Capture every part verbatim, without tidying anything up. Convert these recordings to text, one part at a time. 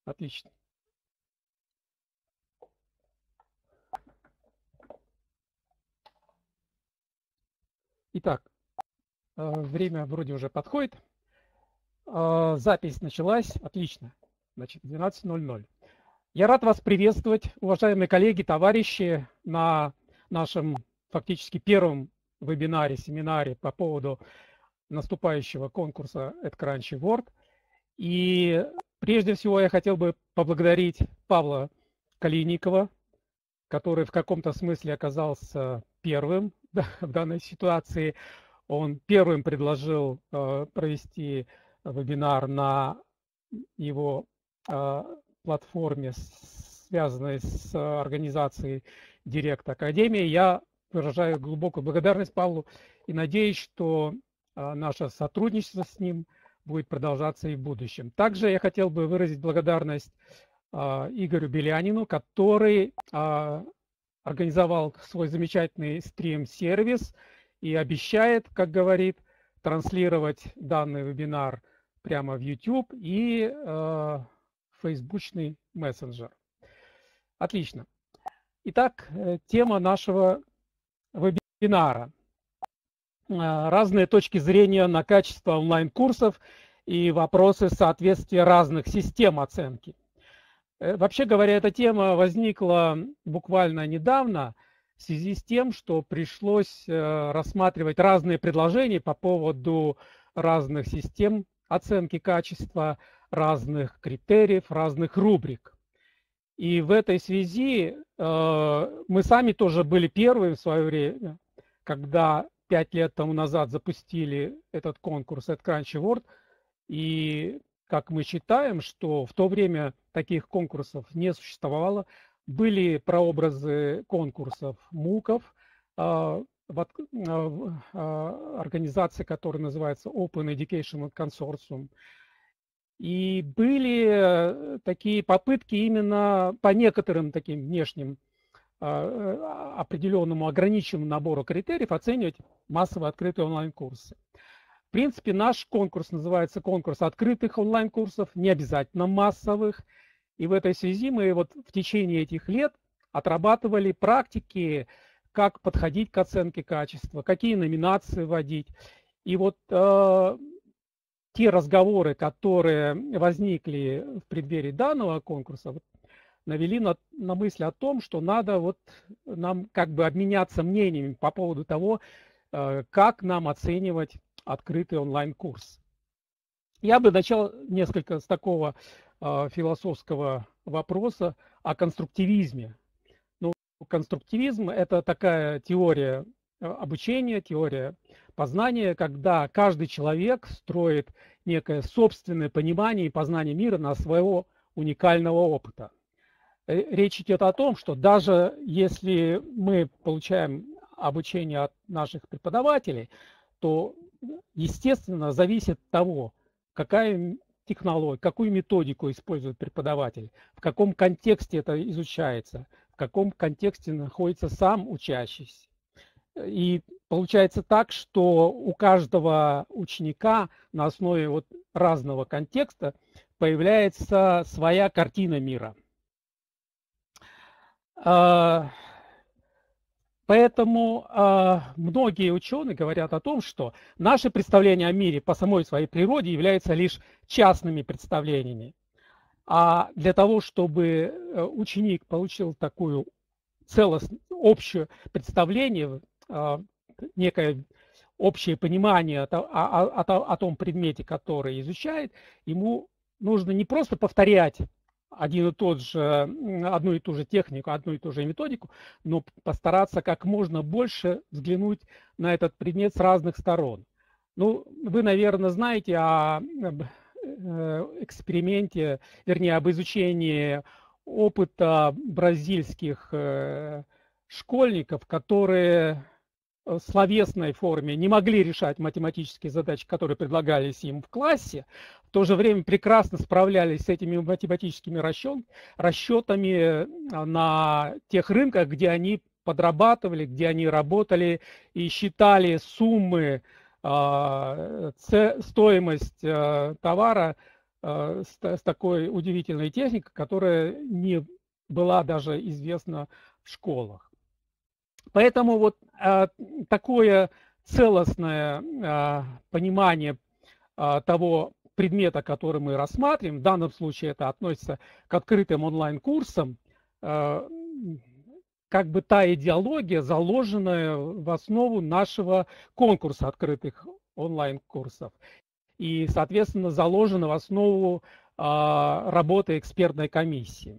Отлично. Итак, время вроде уже подходит. Запись началась. Отлично. Значит, двенадцать ноль ноль. Я рад вас приветствовать, уважаемые коллеги, товарищи, на нашем фактически первом вебинаре, семинаре по поводу наступающего конкурса at Crunchy World. И прежде всего я хотел бы поблагодарить Павла Калиникова, который в каком-то смысле оказался первым в данной ситуации. Он первым предложил э, провести вебинар на его э, платформе, связанной с организацией Директ Академии. Я выражаю глубокую благодарность Павлу и надеюсь, что э, наше сотрудничество с ним будет продолжаться и в будущем. Также я хотел бы выразить благодарность э, Игорю Белянину, который э, организовал свой замечательный стрим-сервис и обещает, как говорит, транслировать данный вебинар прямо в YouTube и э, фейсбучный мессенджер. Отлично. Итак, тема нашего вебинара. Разные точки зрения на качество онлайн-курсов и вопросы соответствия разных систем оценки. Вообще говоря, эта тема возникла буквально недавно в связи с тем, что пришлось рассматривать разные предложения по поводу разных систем оценки качества, разных критериев, разных рубрик. И в этой связи мы сами тоже были первые в свое время, когда пять лет тому назад запустили этот конкурс at Crunchy World. И как мы считаем, что в то время таких конкурсов не существовало. Были прообразы конкурсов МУКов, в организации, которая называется Open Educational Consortium. И были такие попытки именно по некоторым таким внешним определенному ограниченному набору критериев оценивать массово открытые онлайн-курсы. В принципе, наш конкурс называется конкурс открытых онлайн-курсов, не обязательно массовых. И в этой связи мы вот в течение этих лет отрабатывали практики, как подходить к оценке качества, какие номинации вводить. И вот э, те разговоры, которые возникли в преддверии данного конкурса, вот, навели на, на мысль о том, что надо вот нам как бы обменяться мнениями по поводу того, э, как нам оценивать открытый онлайн-курс. Я бы начал несколько с такого э, философского вопроса о конструктивизме. Конструктивизм – это такая теория обучения, теория познания, когда каждый человек строит некое собственное понимание и познание мира на своего уникального опыта. Речь идет о том, что даже если мы получаем обучение от наших преподавателей, то, естественно, зависит от того, какая технология, какую методику использует преподаватель, в каком контексте это изучается, в каком контексте находится сам учащийся. И получается так, что у каждого ученика на основе вот разного контекста появляется своя картина мира. Поэтому многие ученые говорят о том, что наши представления о мире по самой своей природе являются лишь частными представлениями. А для того, чтобы ученик получил такую целостную, общее представление, некое общее понимание о, о, о, о том предмете, который изучает, ему нужно не просто повторять один и тот же, одну и ту же технику, одну и ту же методику, но постараться как можно больше взглянуть на этот предмет с разных сторон. Ну, вы, наверное, знаете о эксперименте, вернее, об изучении опыта бразильских школьников, которые в словесной форме не могли решать математические задачи, которые предлагались им в классе, в то же время прекрасно справлялись с этими математическими расчетами на тех рынках, где они подрабатывали, где они работали и считали суммы, стоимость товара с, с такой удивительной техникой, которая не была даже известна в школах. Поэтому вот такое целостное понимание того предмета, который мы рассматриваем, в данном случае это относится к открытым онлайн-курсам, как бы та идеология, заложенная в основу нашего конкурса открытых онлайн-курсов и, соответственно, заложена в основу работы экспертной комиссии.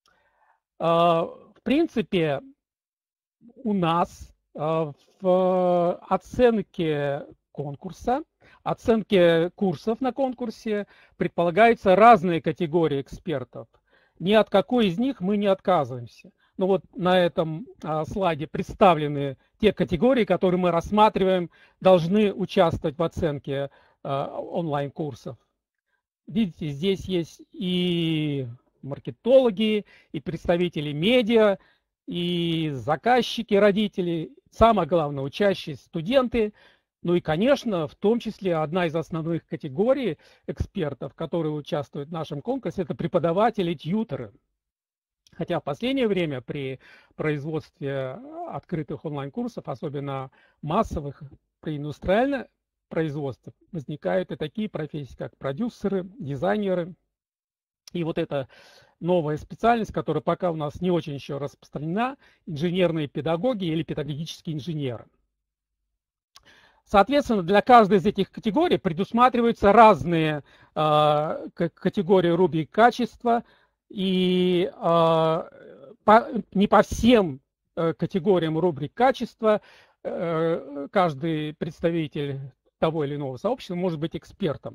В принципе, у нас в оценке конкурса, оценке курсов на конкурсе предполагаются разные категории экспертов. Ни от какой из них мы не отказываемся. Ну вот на этом слайде представлены те категории, которые мы рассматриваем, должны участвовать в оценке онлайн-курсов. Видите, здесь есть и маркетологи, и представители медиа, и заказчики, родители, самое главное, учащиеся студенты. Ну и, конечно, в том числе одна из основных категорий экспертов, которые участвуют в нашем конкурсе, это преподаватели, тьюторы. Хотя в последнее время при производстве открытых онлайн-курсов, особенно массовых, при индустриальном производстве, возникают и такие профессии, как продюсеры, дизайнеры. И вот эта новая специальность, которая пока у нас не очень еще распространена, инженерные педагоги или педагогические инженеры. Соответственно, для каждой из этих категорий предусматриваются разные э, категории рубрик качества, и э, по, не по всем э, категориям рубрик качества э, каждый представитель того или иного сообщества может быть экспертом.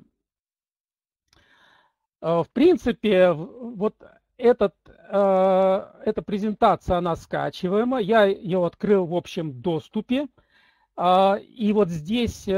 Э, в принципе, вот этот, э, эта презентация, она скачиваема. Я ее открыл в общем доступе. И вот здесь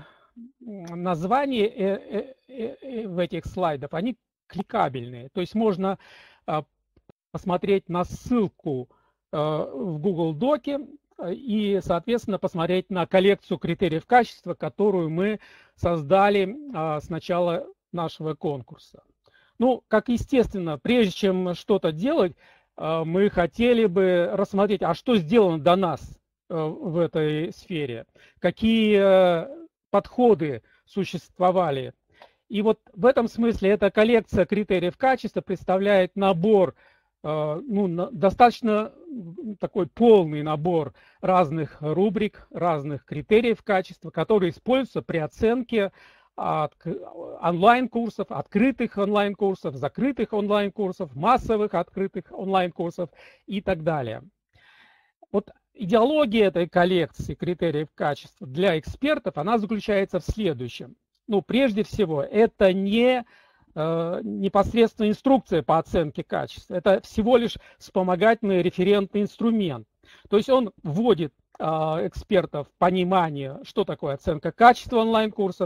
названия в этих слайдах, они кликабельные. То есть можно посмотреть на ссылку в Google Доке и, соответственно, посмотреть на коллекцию критериев качества, которую мы создали с начала нашего конкурса. Ну, как естественно, прежде чем что-то делать, мы хотели бы рассмотреть, а что сделано до нас в этой сфере, какие подходы существовали. И вот в этом смысле эта коллекция критериев качества представляет набор, ну, достаточно такой полный набор разных рубрик, разных критериев качества, которые используются при оценке онлайн-курсов, открытых онлайн-курсов, закрытых онлайн-курсов, массовых открытых онлайн-курсов и так далее. Вот идеология этой коллекции критериев качества для экспертов, она заключается в следующем. Ну, прежде всего, это не э, непосредственно инструкция по оценке качества, это всего лишь вспомогательный референтный инструмент. То есть он вводит э, экспертов в понимание, что такое оценка качества онлайн-курсов.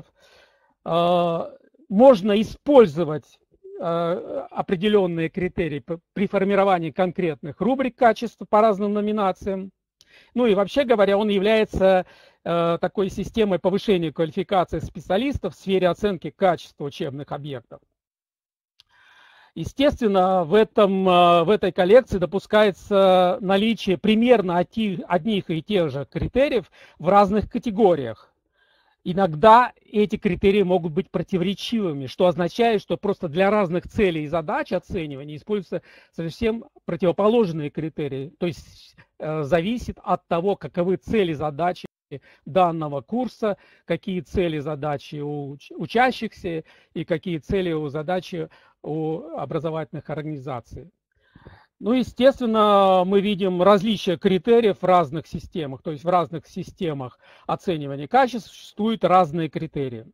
Э, можно использовать э, определенные критерии при формировании конкретных рубрик качества по разным номинациям. Ну и вообще говоря, он является э, такой системой повышения квалификации специалистов в сфере оценки качества учебных объектов. Естественно, в, этом, э, в этой коллекции допускается наличие примерно одних и тех же критериев в разных категориях. Иногда эти критерии могут быть противоречивыми, что означает, что просто для разных целей и задач оценивания используются совсем противоположные критерии. То есть э, зависит от того, каковы цели задачи данного курса, какие цели задачи у учащихся и какие цели у задачи у образовательных организаций. Ну, естественно, мы видим различия критериев в разных системах, то есть в разных системах оценивания качества существуют разные критерии.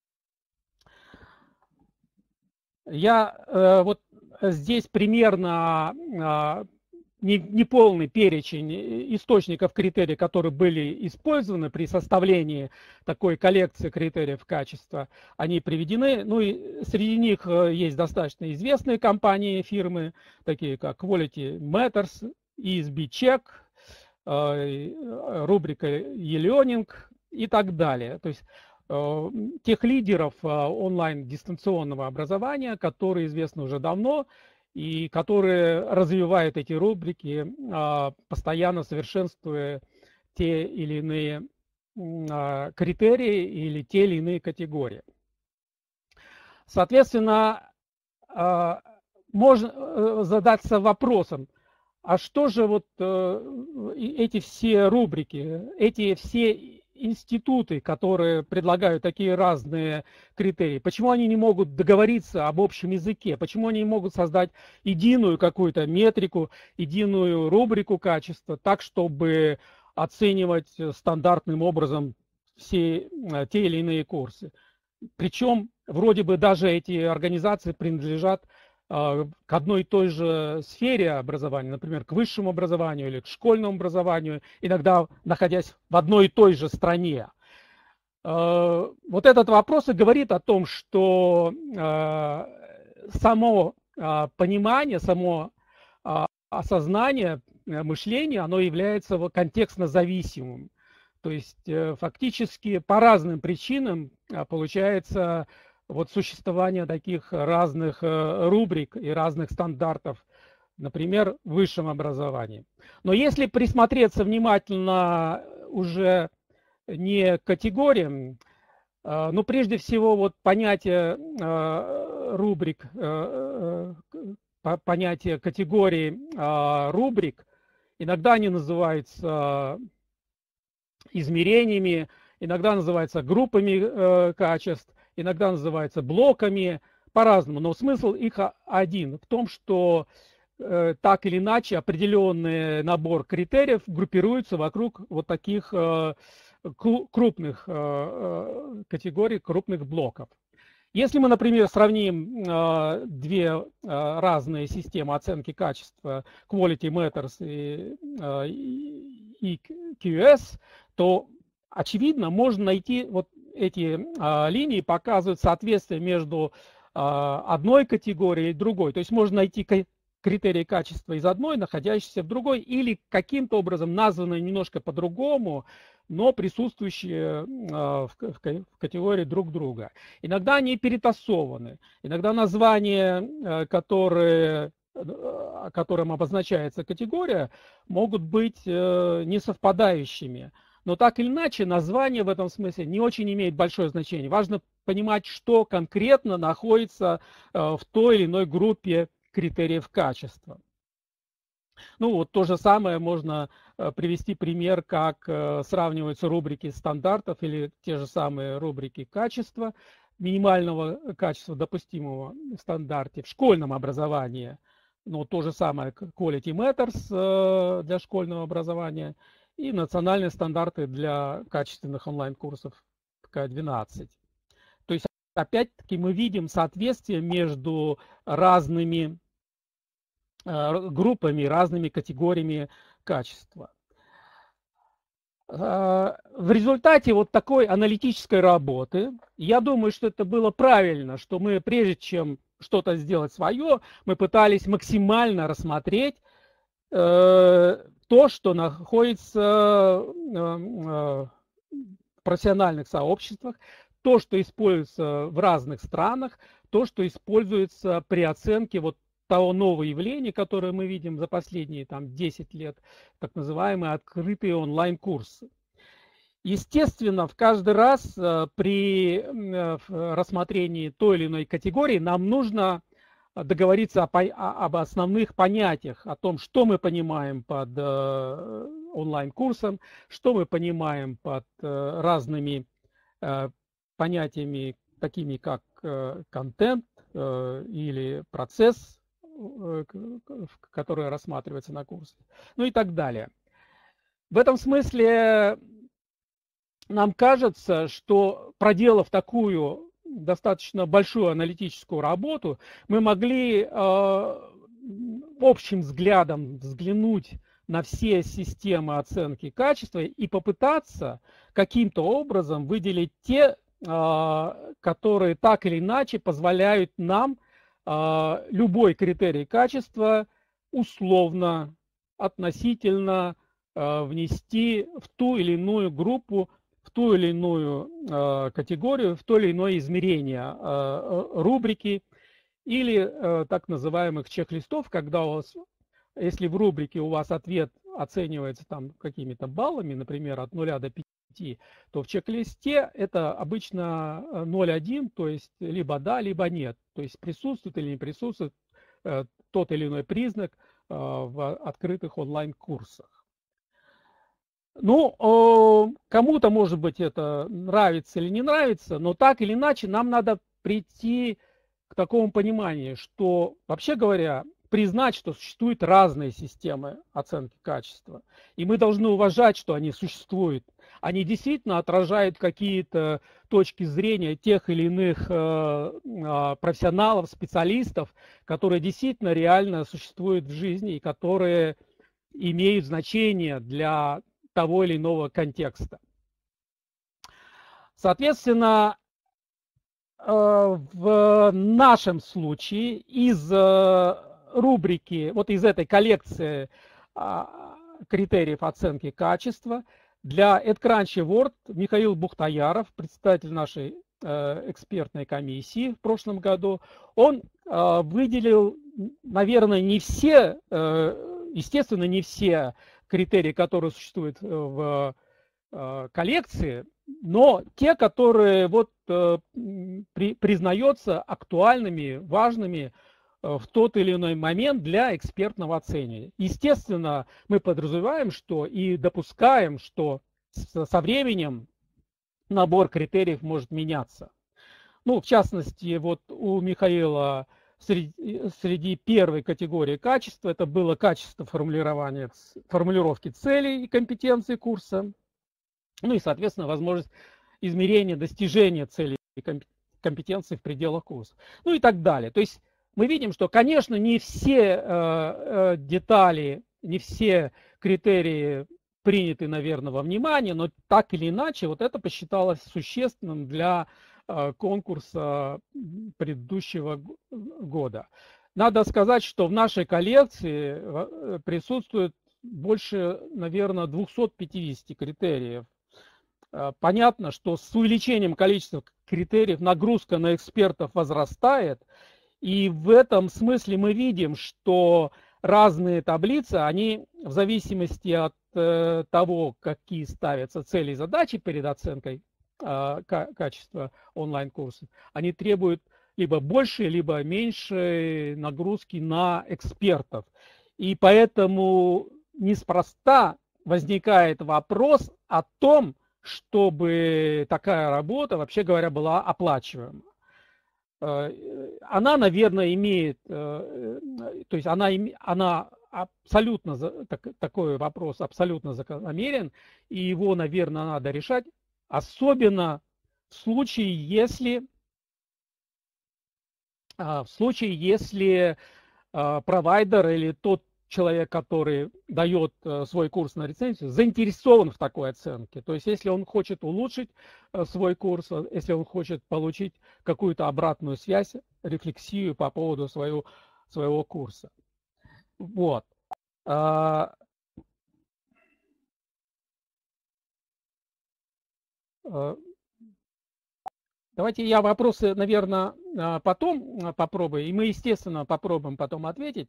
Я э, вот здесь примерно э, неполный перечень источников критериев, которые были использованы при составлении такой коллекции критериев качества, они приведены. Ну и среди них есть достаточно известные компании, фирмы, такие как Quality Matters, и эс би Check, рубрика e-learning и так далее. То есть тех лидеров онлайн-дистанционного образования, которые известны уже давно и которые развивают эти рубрики, постоянно совершенствуя те или иные критерии или те или иные категории. Соответственно, можно задаться вопросом, а что же вот эти все рубрики, эти все институты, которые предлагают такие разные критерии, почему они не могут договориться об общем языке, почему они не могут создать единую какую-то метрику, единую рубрику качества, так, чтобы оценивать стандартным образом все те или иные курсы. Причем вроде бы даже эти организации принадлежат к одной и той же сфере образования, например, к высшему образованию или к школьному образованию, иногда находясь в одной и той же стране. Вот этот вопрос и говорит о том, что само понимание, само осознание мышления, оно является контекстно зависимым. То есть фактически по разным причинам получается вот существование таких разных рубрик и разных стандартов, например, в высшем образовании. Но если присмотреться внимательно уже не к категориям, но прежде всего вот понятие рубрик, понятие категории рубрик, иногда они называются измерениями, иногда называются группами качеств, иногда называются блоками, по-разному, но смысл их один, в том, что э, так или иначе определенный набор критериев группируется вокруг вот таких э, крупных э, категорий, крупных блоков. Если мы, например, сравним э, две э, разные системы оценки качества, Quality Matters и, э, и кью эс, то очевидно можно найти вот эти а, линии показывают соответствие между а, одной категорией и другой. То есть можно найти критерии качества из одной, находящиеся в другой, или каким-то образом названные немножко по-другому, но присутствующие а, в, в, в категории друг друга. Иногда они перетасованы, иногда названия, а, которые, а, которым обозначается категория, могут быть а, несовпадающими. Но так или иначе, название в этом смысле не очень имеет большое значение. Важно понимать, что конкретно находится в той или иной группе критериев качества. Ну вот то же самое можно привести пример, как сравниваются рубрики стандартов или те же самые рубрики качества, минимального качества, допустимого в стандарте в школьном образовании. Ну то же самое Quality Matters для школьного образования и национальные стандарты для качественных онлайн-курсов ка двенадцать. То есть, опять-таки, мы видим соответствие между разными э, группами, разными категориями качества. Э, в результате вот такой аналитической работы, я думаю, что это было правильно, что мы, прежде чем что-то сделать свое, мы пытались максимально рассмотреть э, то, что находится в профессиональных сообществах, то, что используется в разных странах, то, что используется при оценке вот того нового явления, которое мы видим за последние там, десять лет, так называемые открытые онлайн-курсы. Естественно, в каждый раз при рассмотрении той или иной категории нам нужно договориться о, о, об основных понятиях, о том, что мы понимаем под э, онлайн-курсом, что мы понимаем под э, разными э, понятиями, такими как э, контент э, или процесс, э, который рассматривается на курсе, ну и так далее. В этом смысле нам кажется, что проделав такую достаточно большую аналитическую работу, мы могли э, общим взглядом взглянуть на все системы оценки качества и попытаться каким-то образом выделить те, э, которые так или иначе позволяют нам э, любой критерий качества условно, относительно э, внести в ту или иную группу, в ту или иную э, категорию, в то или иное измерение э, рубрики или э, так называемых чек-листов, когда у вас, если в рубрике у вас ответ оценивается там какими-то баллами, например, от нуля до пяти, то в чек-листе это обычно ноль один, то есть либо да, либо нет. То есть присутствует или не присутствует э, тот или иной признак э, в открытых онлайн-курсах. Ну, кому-то, может быть, это нравится или не нравится, но так или иначе нам надо прийти к такому пониманию, что, вообще говоря, признать, что существуют разные системы оценки качества. И мы должны уважать, что они существуют. Они действительно отражают какие-то точки зрения тех или иных профессионалов, специалистов, которые действительно реально существуют в жизни и которые имеют значение для того или иного контекста. Соответственно, в нашем случае из рубрики, вот из этой коллекции критериев оценки качества для EdCrunchy World Михаил Бухтаяров, председатель нашей экспертной комиссии в прошлом году, он выделил, наверное, не все, естественно, не все критерии, которые существуют в коллекции, но те, которые вот при, признаются актуальными, важными в тот или иной момент для экспертного оценивания. Естественно, мы подразумеваем, что и допускаем, что со временем набор критериев может меняться. Ну, в частности, вот у Михаила среди, среди первой категории качества это было качество формулирования, формулировки целей и компетенций курса, ну и, соответственно, возможность измерения достижения целей и компетенций в пределах курса, ну и так далее. То есть мы видим, что, конечно, не все э, э, детали, не все критерии приняты, наверное, во внимание, но так или иначе вот это посчиталось существенным для э, конкурса предыдущего года. Надо сказать, что в нашей коллекции присутствует больше, наверное, двухсот пятидесяти критериев. Понятно, что с увеличением количества критериев нагрузка на экспертов возрастает, и в этом смысле мы видим, что разные таблицы, они в зависимости от э, того, какие ставятся цели и задачи перед оценкой э, качества онлайн-курсов, они требуют либо больше, либо меньше нагрузки на экспертов. И поэтому неспроста возникает вопрос о том, чтобы такая работа, вообще говоря, была оплачиваема. Она, наверное, имеет, то есть она, она абсолютно, такой вопрос абсолютно закономерен, и его, наверное, надо решать, особенно в случае, если, в случае, если провайдер или тот человек, который дает свой курс на рецензию, заинтересован в такой оценке. То есть, если он хочет улучшить свой курс, если он хочет получить какую-то обратную связь, рефлексию по поводу своего, своего курса. Вот. Давайте я вопросы, наверное, потом попробую, и мы, естественно, попробуем потом ответить.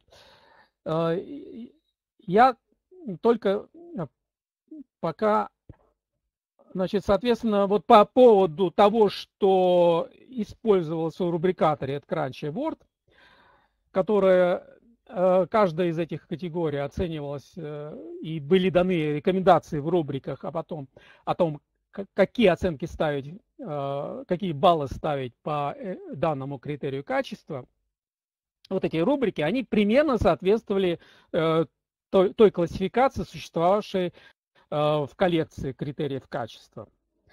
Я только пока, значит, соответственно, вот по поводу того, что использовалось в рубрикаторе EdCrunchy World, которая, каждая из этих категорий оценивалась, и были даны рекомендации в рубриках, а потом о том, какие оценки ставить, какие баллы ставить по данному критерию качества. Вот эти рубрики, они примерно соответствовали э, той, той классификации, существовавшей э, в коллекции критериев качества.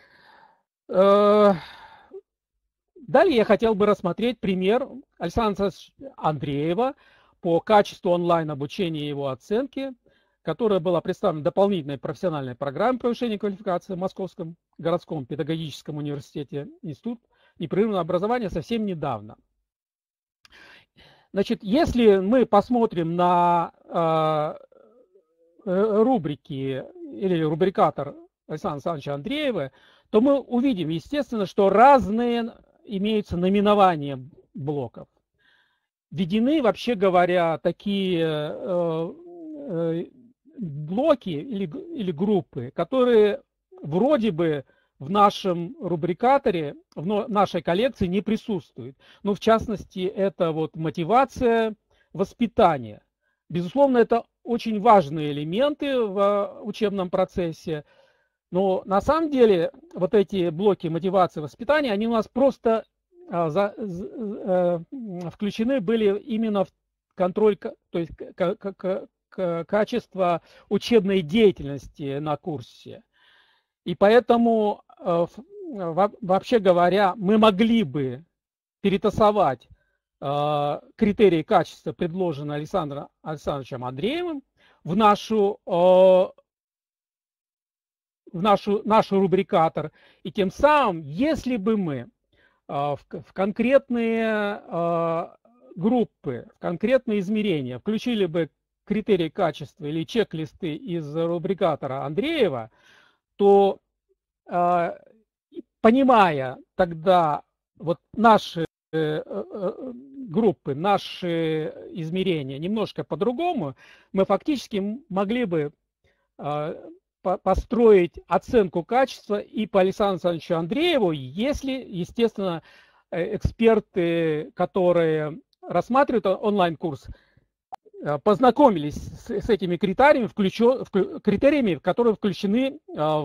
Э, далее я хотел бы рассмотреть пример Александра Андреева по качеству онлайн-обучения и его оценки, которая была представлена в дополнительной профессиональной программе повышения квалификации в Московском городском педагогическом университете Институт непрерывного образования совсем недавно. Значит, если мы посмотрим на э, рубрики или рубрикатор Александра Александровича Андреева, то мы увидим, естественно, что разные имеются наименования блоков. Введены, вообще говоря, такие э, э, блоки или, или группы, которые вроде бы в нашем рубрикаторе, в нашей коллекции не присутствуют. Но в частности, это вот мотивация, воспитание. Безусловно, это очень важные элементы в учебном процессе. Но на самом деле вот эти блоки мотивации, воспитания, они у нас просто а, за, за, а, включены были именно в контроль, то есть к, к, к, к, качество учебной деятельности на курсе. И поэтому, а, вообще говоря, мы могли бы перетасовать а, критерии качества, предложенные Александром Александровичем Андреевым, в нашу а, в нашу, наш рубрикатор, и тем самым, если бы мы э, в, в конкретные э, группы, в конкретные измерения включили бы критерии качества или чек-листы из рубрикатора Андреева, то, э, понимая тогда вот наши э, э, группы, наши измерения немножко по-другому, мы фактически могли бы э, построить оценку качества и по Александру Александровичу Андрееву, если, естественно, эксперты, которые рассматривают онлайн-курс, познакомились с, с этими критериями, включен, критериями, которые включены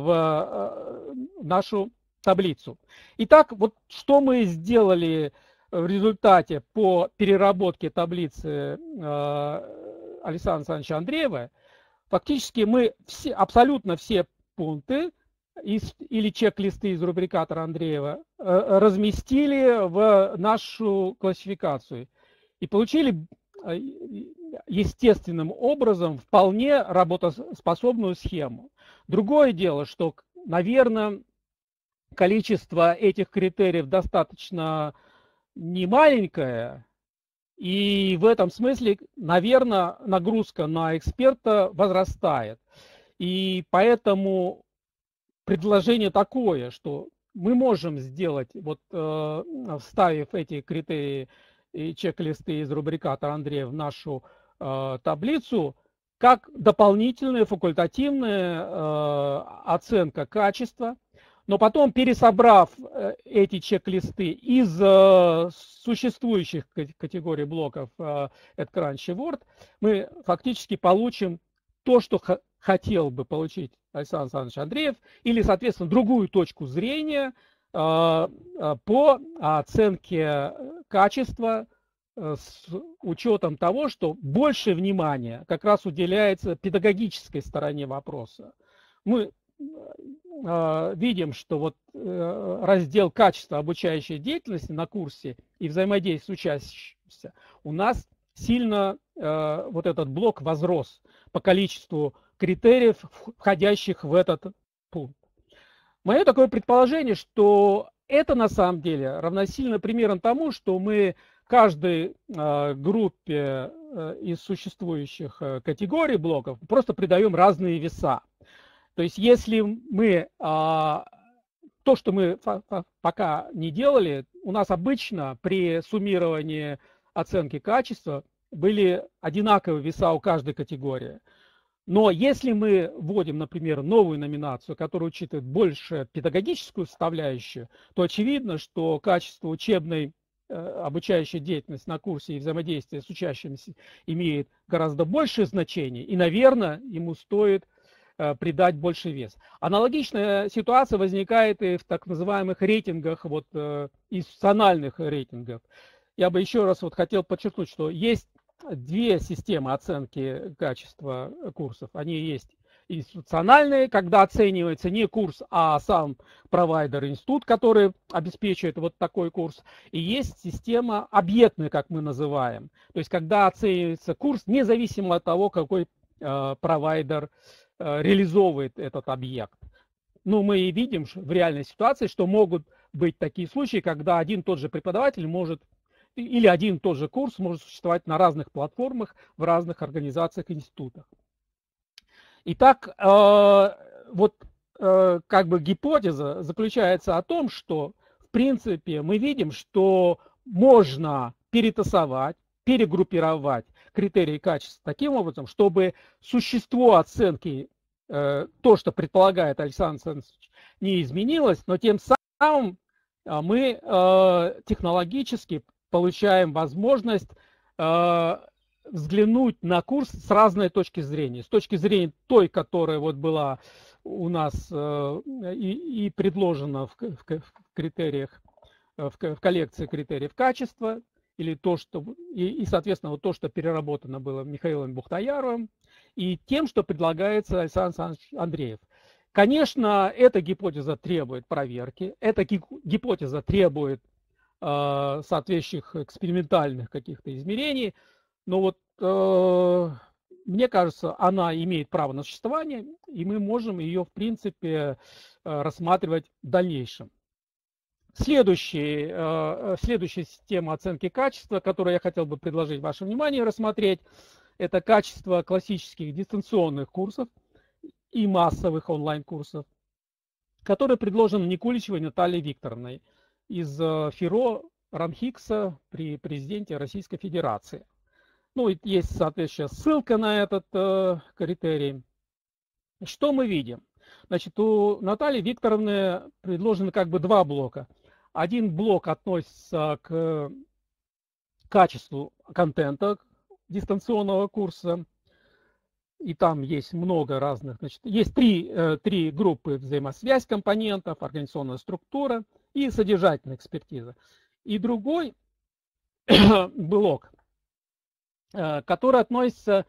в нашу таблицу. Итак, вот что мы сделали в результате по переработке таблицы Александра Александровича Андреева. Фактически мы все, абсолютно все пункты из, или чек-листы из рубрикатора Андреева э, разместили в нашу классификацию и получили э, естественным образом вполне работоспособную схему. Другое дело, что, наверное, количество этих критериев достаточно немаленькое. И в этом смысле, наверное, нагрузка на эксперта возрастает. И поэтому предложение такое, что мы можем сделать, вот э, вставив эти критерии и чек-листы из рубрикатора Андрея в нашу э, таблицу, как дополнительная факультативная э, оценка качества. Но потом, пересобрав эти чек-листы из существующих категорий блоков EdCrunch и Word, мы фактически получим то, что хотел бы получить Александр Александрович Андреев, или, соответственно, другую точку зрения по оценке качества с учетом того, что больше внимания как раз уделяется педагогической стороне вопроса. Мы видим, что вот раздел качества обучающей деятельности на курсе и взаимодействия с учащимся у нас сильно вот этот блок возрос по количеству критериев, входящих в этот пункт. Мое такое предположение, что это на самом деле равносильно примерно тому, что мы каждой группе из существующих категорий блоков просто придаем разные веса. То есть если мы, а, то, что мы пока не делали, у нас обычно при суммировании оценки качества были одинаковые веса у каждой категории. Но если мы вводим, например, новую номинацию, которая учитывает больше педагогическую составляющую, то очевидно, что качество учебной э, обучающей деятельности на курсе и взаимодействие с учащимися имеет гораздо большее значение, и, наверное, ему стоит придать больше вес. Аналогичная ситуация возникает и в так называемых рейтингах, вот, институциональных рейтингах. Я бы еще раз вот хотел подчеркнуть, что есть две системы оценки качества курсов. Они есть институциональные, когда оценивается не курс, а сам провайдер, институт, который обеспечивает вот такой курс. И есть система объектная, как мы называем. То есть когда оценивается курс, независимо от того, какой э, провайдер реализовывает этот объект. Но мы и видим в реальной ситуации, что могут быть такие случаи, когда один и тот же преподаватель может, или один и тот же курс может существовать на разных платформах, в разных организациях, институтах. Итак, вот как бы гипотеза заключается о том, что в принципе мы видим, что можно перетасовать, перегруппировать критерии качества таким образом, чтобы существо оценки, то, что предполагает Александр Александрович, не изменилось, но тем самым мы технологически получаем возможность взглянуть на курс с разной точки зрения. С точки зрения той, которая вот была у нас и, и предложена в, в, в критериях, в, в коллекции критериев качества, или то, что, и, и, соответственно, вот то, что переработано было Михаилом Бухтаяровым, и тем, что предлагается Александр Александрович Андреев. Конечно, эта гипотеза требует проверки, эта гипотеза требует э, соответствующих экспериментальных каких-то измерений, но вот э, мне кажется, она имеет право на существование, и мы можем ее, в принципе, э, рассматривать в дальнейшем. Следующий, э, следующая система оценки качества, которую я хотел бы предложить вашему вниманию рассмотреть, это качество классических дистанционных курсов и массовых онлайн-курсов, которые предложены Никуличевой Натальей Викторовной из ФИРО РАМХИКСа при президенте Российской Федерации. Ну, есть соответствующая ссылка на этот э, критерий. Что мы видим? Значит, у Натальи Викторовны предложены как бы два блока. Один блок относится к качеству контента дистанционного курса. И там есть много разных, значит, есть три, э, три группы: взаимосвязь компонентов, организационная структура и содержательная экспертиза. И другой блок, э, который относится,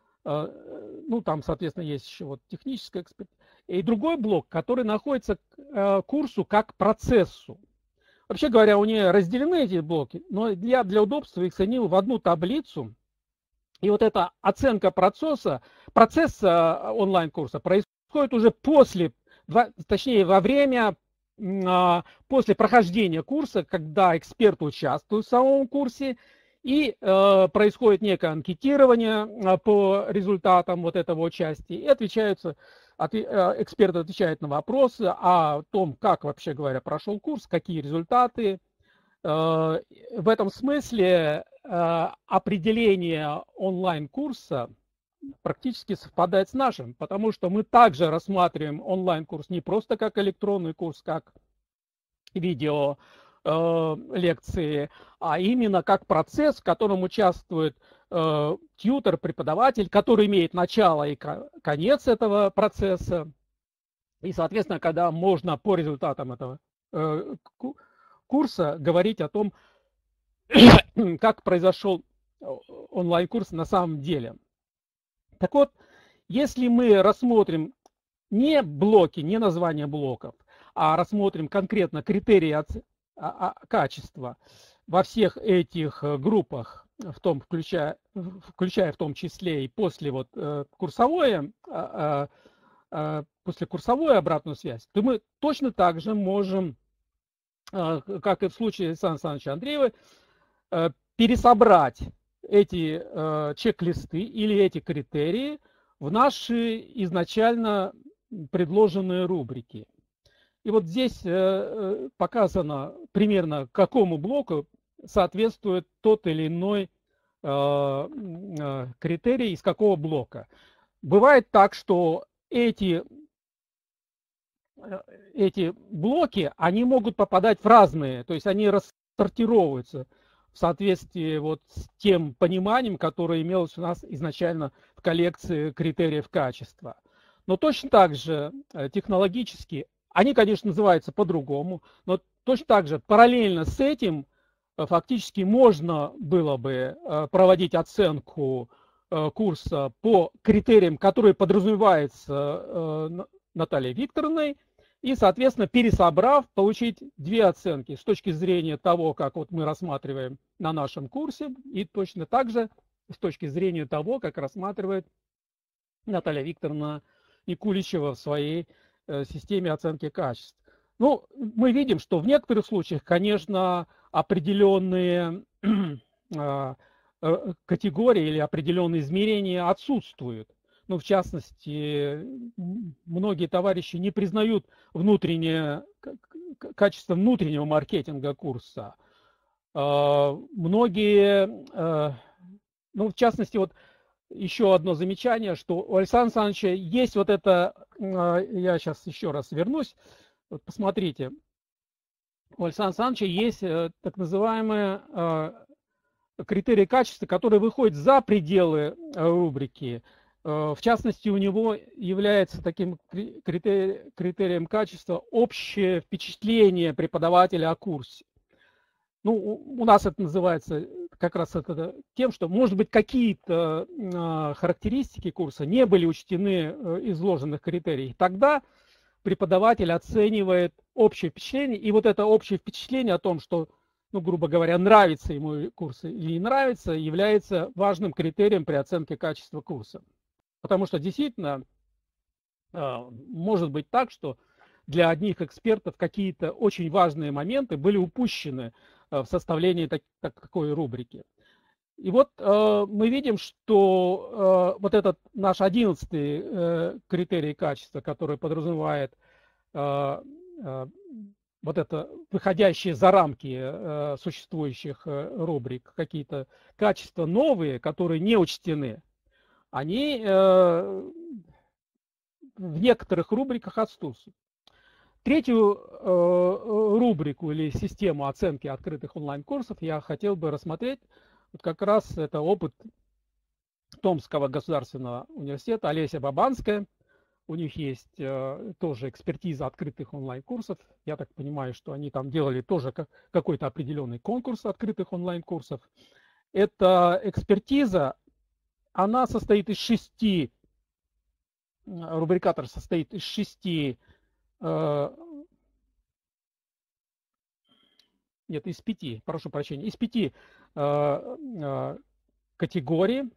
э, ну там, соответственно, есть еще вот техническая экспертиза, и другой блок, который находится к э, курсу как процессу. Вообще говоря, у нее разделены эти блоки, но я для удобства их соединил в одну таблицу. И вот эта оценка процесса, процесса онлайн-курса происходит уже после, точнее во время, после прохождения курса, когда эксперт участвует в самом курсе, и происходит некое анкетирование по результатам вот этого участия, и отвечаются, эксперт отвечает на вопросы о том, как вообще говоря прошел курс, какие результаты. В этом смысле определение онлайн-курса практически совпадает с нашим, потому что мы также рассматриваем онлайн-курс не просто как электронный курс, как видео лекции, а именно как процесс, в котором участвует тьютер, преподаватель, который имеет начало и конец этого процесса. И, соответственно, когда можно по результатам этого курса говорить о том, как произошел онлайн-курс на самом деле. Так вот, если мы рассмотрим не блоки, не названия блоков, а рассмотрим конкретно критерии качества во всех этих группах, в том, включая, включая в том числе и после вот курсовое, после курсовой обратную связь, то мы точно так же можем, как и в случае Александра Александровича Андреева, пересобрать эти э, чек-листы или эти критерии в наши изначально предложенные рубрики. И вот здесь э, показано примерно, какому блоку соответствует тот или иной э, э, критерий из какого блока. Бывает так, что эти, эти блоки, они могут попадать в разные, то есть они рассортировываются в соответствии вот с тем пониманием, которое имелось у нас изначально в коллекции критериев качества. Но точно так же технологически, они, конечно, называются по-другому, но точно так же параллельно с этим фактически можно было бы проводить оценку курса по критериям, которые подразумеваются Натальей Викторовной, и, соответственно, пересобрав, получить две оценки с точки зрения того, как вот мы рассматриваем на нашем курсе, и точно так же с точки зрения того, как рассматривает Наталья Викторовна Никуличева в своей э, системе оценки качеств. Ну, мы видим, что в некоторых случаях, конечно, определенные э, э, категории или определенные измерения отсутствуют. ну, в частности, многие товарищи не признают внутреннее, качество внутреннего маркетинга курса. Многие, ну, в частности, вот еще одно замечание, что у Александра Александровича есть вот это, я сейчас еще раз вернусь, вот посмотрите, у Александра Александровича есть так называемые критерии качества, которые выходят за пределы рубрики. В частности, у него является таким критерием, критерием качества общее впечатление преподавателя о курсе. Ну, у нас это называется как раз это тем, что, может быть, какие-то характеристики курса не были учтены в изложенных критериях. Тогда преподаватель оценивает общее впечатление, и вот это общее впечатление о том, что, ну, грубо говоря, нравится ему курс или не нравится, является важным критерием при оценке качества курса. Потому что действительно может быть так, что для одних экспертов какие-то очень важные моменты были упущены в составлении так, так, такой рубрики. И вот э, мы видим, что э, вот этот наш одиннадцатый э, критерий качества, который подразумевает э, э, вот это выходящие за рамки э, существующих э, рубрик, какие-то качества новые, которые не учтены, они э, в некоторых рубриках отсутствуют. Третью э, рубрику или систему оценки открытых онлайн-курсов я хотел бы рассмотреть. Вот как раз это опыт Томского государственного университета, Олеся Бабанская. У них есть э, тоже экспертиза открытых онлайн-курсов. Я так понимаю, что они там делали тоже как, какой-то определенный конкурс открытых онлайн-курсов. Эта экспертиза, она состоит из шести, рубрикатор состоит из шести, э, нет, из пяти, прошу прощения, из пяти э, э, категорий.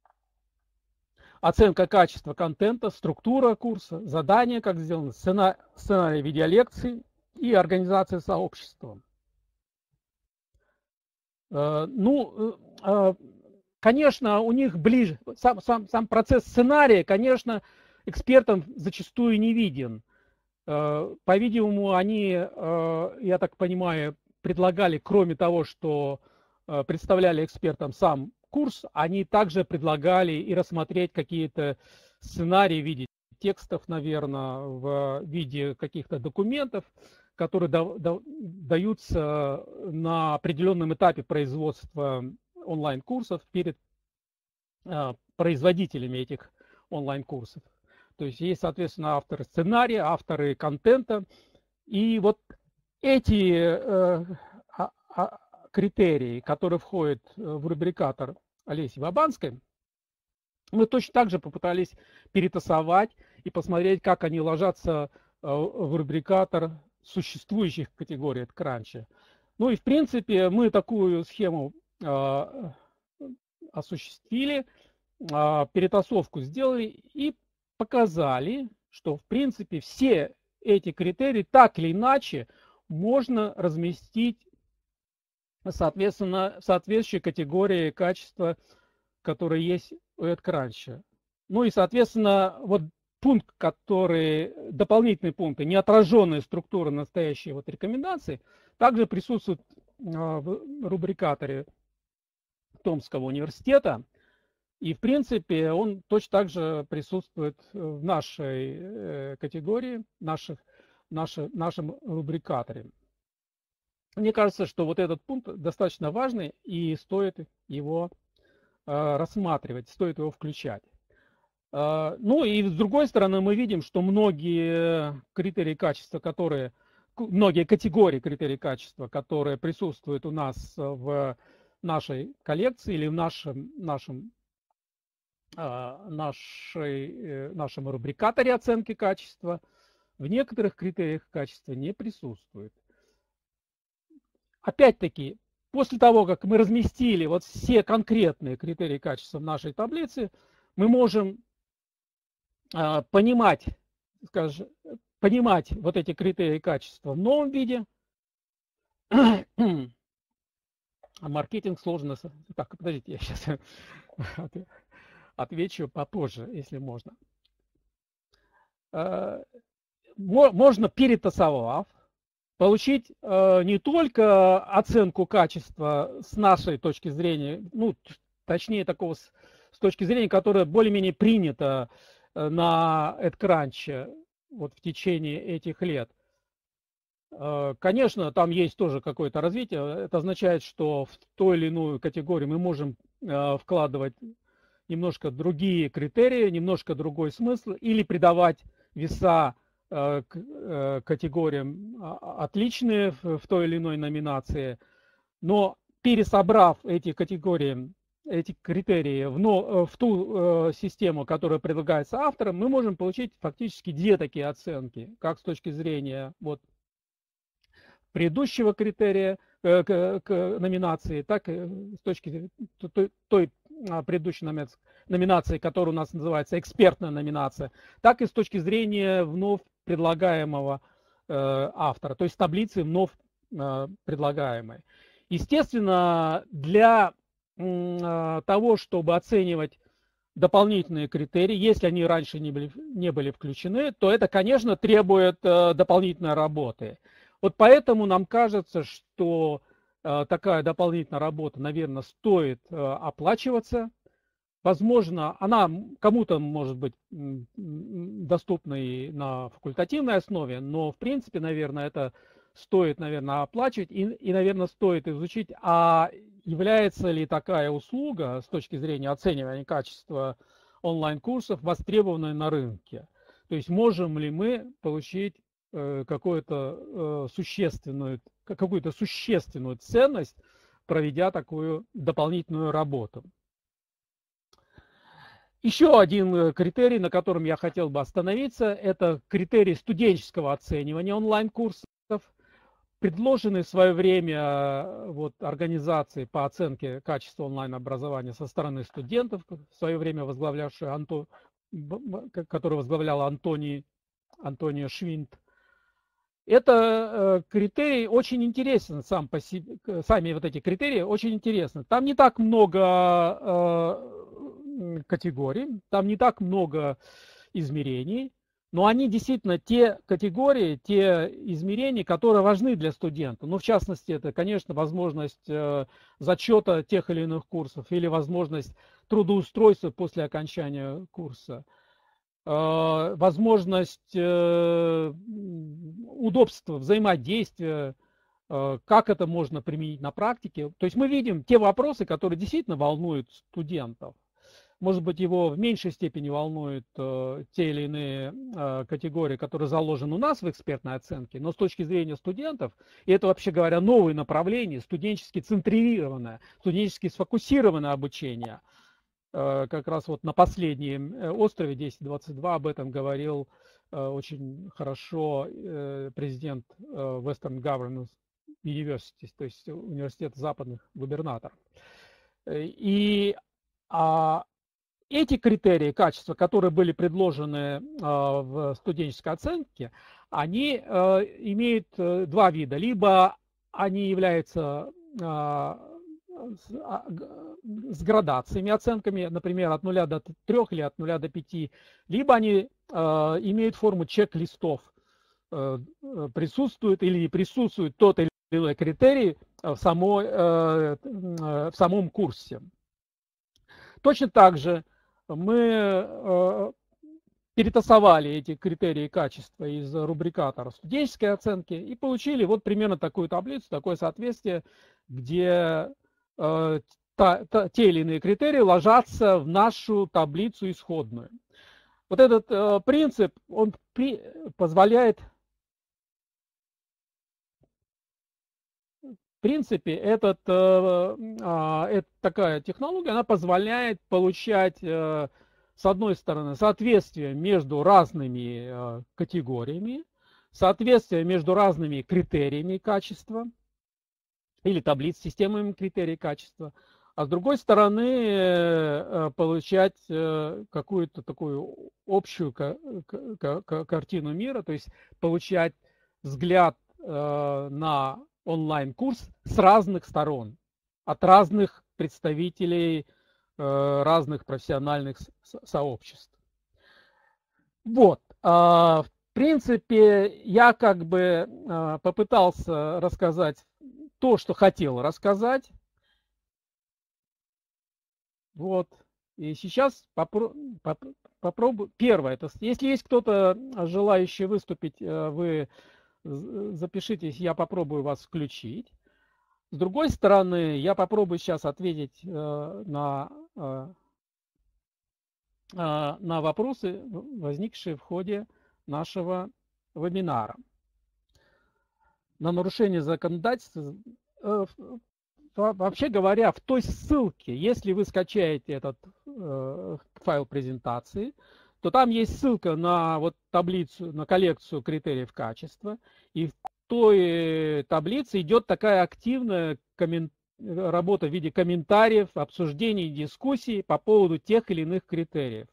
Оценка качества контента, структура курса, задание, как сделано, сцена, сценарий видеолекций и организация сообщества. Э, ну, э, конечно, у них ближе, сам, сам, сам процесс сценария, конечно, экспертам зачастую не виден. Э, по-видимому, они, э, я так понимаю, предлагали, кроме того, что э, представляли экспертам сам курс, они также предлагали и рассмотреть какие-то сценарии в виде текстов, наверное, в виде каких-то документов, которые да, да, даются на определенном этапе производства онлайн-курсов перед э, производителями этих онлайн-курсов. То есть есть, соответственно, авторы сценария, авторы контента. И вот эти э, а, а, критерии, которые входят в рубрикатор Олеси Бабанской, мы точно так же попытались перетасовать и посмотреть, как они ложатся в рубрикатор существующих категорий от Кранча. Ну и в принципе мы такую схему э, осуществили, э, перетасовку сделали и показали, что в принципе все эти критерии так или иначе можно разместить, соответственно, в соответствующей категории качества, которые есть у AdCrunch. Ну и, соответственно, вот пункт, который, дополнительные пункты, не отраженные структуры настоящей вот рекомендации, также присутствуют в рубрикаторе Томского университета. И, в принципе, он точно так же присутствует в нашей категории, наших, наших, нашем рубрикаторе. Мне кажется, что вот этот пункт достаточно важный и стоит его э, рассматривать, стоит его включать. Э, ну и с другой стороны мы видим, что многие критерии качества, которые, многие категории критерий качества, которые присутствуют у нас в нашей коллекции или в нашем, нашем, э, нашей, э, нашем рубрикаторе оценки качества, в некоторых критериях качества не присутствуют. Опять-таки, после того, как мы разместили вот все конкретные критерии качества в нашей таблице, мы можем э, понимать, скажем, понимать вот эти критерии качества в новом виде. А маркетинг сложно... Так, подождите, я сейчас отвечу попозже, если можно. Можно, перетасовав, получить не только оценку качества с нашей точки зрения, ну, точнее, такого с, с точки зрения, которая более-менее принята на EdCrunch вот в течение этих лет. Конечно, там есть тоже какое-то развитие. Это означает, что в ту или иную категорию мы можем вкладывать немножко другие критерии, немножко другой смысл, или придавать веса категориям отличные в той или иной номинации. Но пересобрав эти категории, эти критерии в, но, в ту систему, которая предлагается автором, мы можем получить фактически две такие оценки, как с точки зрения вот, предыдущего критерия к, к номинации, так и с точки зрения той, той предыдущей номинации, которая у нас называется экспертная номинация, так и с точки зрения вновь предлагаемого э, автора, то есть таблицы вновь э, предлагаемой. Естественно, для э, того, чтобы оценивать дополнительные критерии, если они раньше не были, не были включены, то это, конечно, требует э, дополнительной работы. Вот поэтому нам кажется, что э, такая дополнительная работа, наверное, стоит э, оплачиваться. Возможно, она кому-то может быть доступна и на факультативной основе, но в принципе, наверное, это стоит, наверное, оплачивать и, и, наверное, стоит изучить, а является ли такая услуга с точки зрения оценивания качества онлайн-курсов востребованной на рынке. То есть можем ли мы получить э, какую-то э, существенную, какую-то существенную ценность, проведя такую дополнительную работу. Еще один критерий, на котором я хотел бы остановиться, это критерий студенческого оценивания онлайн-курсов, предложенный в свое время вот, организацией по оценке качества онлайн-образования со стороны студентов, в свое время возглавлявший Анто... который возглавлял Антоний... Антонио Швинт. Это критерий очень интересен сам по себе, сами вот эти критерии очень интересны. Там не так много категорий, там не так много измерений, но они действительно те категории, те измерения, которые важны для студента. Ну, в частности, это, конечно, возможность зачета тех или иных курсов или возможность трудоустройства после окончания курса, возможность удобства, взаимодействия, как это можно применить на практике. То есть мы видим те вопросы, которые действительно волнуют студентов. Может быть, его в меньшей степени волнуют э, те или иные э, категории, которые заложены у нас в экспертной оценке, но с точки зрения студентов, и это, вообще говоря, новое направление, студенчески центрированное, студенчески сфокусированное обучение. Э, как раз вот на последнем острове десять двадцать два об этом говорил э, очень хорошо э, президент э, Western Governance University, то есть университет западных губернаторов. И а, эти критерии качества, которые были предложены э, в студенческой оценке, они э, имеют э, два вида. Либо они являются э, с, а, с градациями, оценками, например, от нуля до трёх или от нуля до пяти, либо они э, имеют форму чек-листов. Э, присутствует или не присутствует тот или иной критерий в, самой, э, в самом курсе. Точно так же мы э, перетасовали эти критерии качества из рубрикатора студенческой оценки и получили вот примерно такую таблицу, такое соответствие, где э, та, та, те или иные критерии ложатся в нашу таблицу исходную. Вот этот э, принцип, он при, позволяет, в принципе, этот, э, э, это такая технология, она позволяет получать э, с одной стороны, соответствие между разными э, категориями, соответствие между разными критериями качества или таблиц с системами критерий качества, а с другой стороны э, получать э, какую-то такую общую картину мира, то есть получать взгляд э, на онлайн-курс с разных сторон, от разных представителей разных профессиональных сообществ. Вот. В принципе, я как бы попытался рассказать то, что хотел рассказать. Вот. И сейчас попро попробую. Первое, это если есть кто-то желающий выступить, вы запишитесь, я попробую вас включить. С другой стороны, я попробую сейчас ответить на, на вопросы, возникшие в ходе нашего вебинара. На нарушение законодательства. Вообще говоря, в той ссылке, если вы скачаете этот э, файл презентации, то там есть ссылка на вот таблицу, на коллекцию критериев качества. И в той таблице идет такая активная коммен... работа в виде комментариев, обсуждений, дискуссий по поводу тех или иных критериев.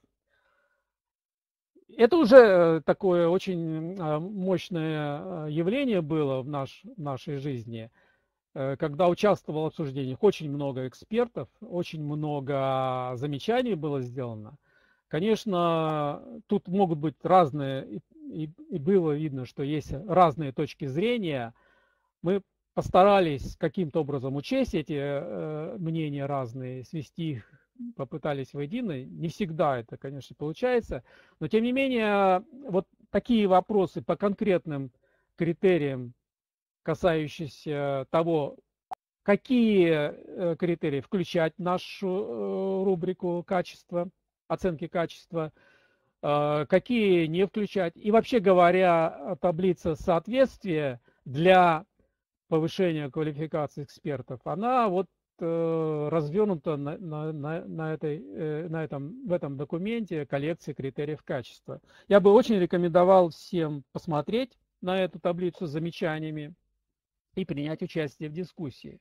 Это уже такое очень мощное явление было в, наш, в нашей жизни. Когда участвовал в обсуждениях очень много экспертов, очень много замечаний было сделано. Конечно, тут могут быть разные, и, и было видно, что есть разные точки зрения. Мы постарались каким-то образом учесть эти э, мнения разные, свести их, попытались воедино. Не всегда это, конечно, получается. Но, тем не менее, вот такие вопросы по конкретным критериям, касающиеся того, какие критерии включать в нашу рубрику качества, оценки качества, какие не включать. И вообще говоря, таблица соответствия для повышения квалификации экспертов, она вот развернута на, на, на, этой, на этом, в этом документе коллекции критериев качества. Я бы очень рекомендовал всем посмотреть на эту таблицу с замечаниями и принять участие в дискуссии.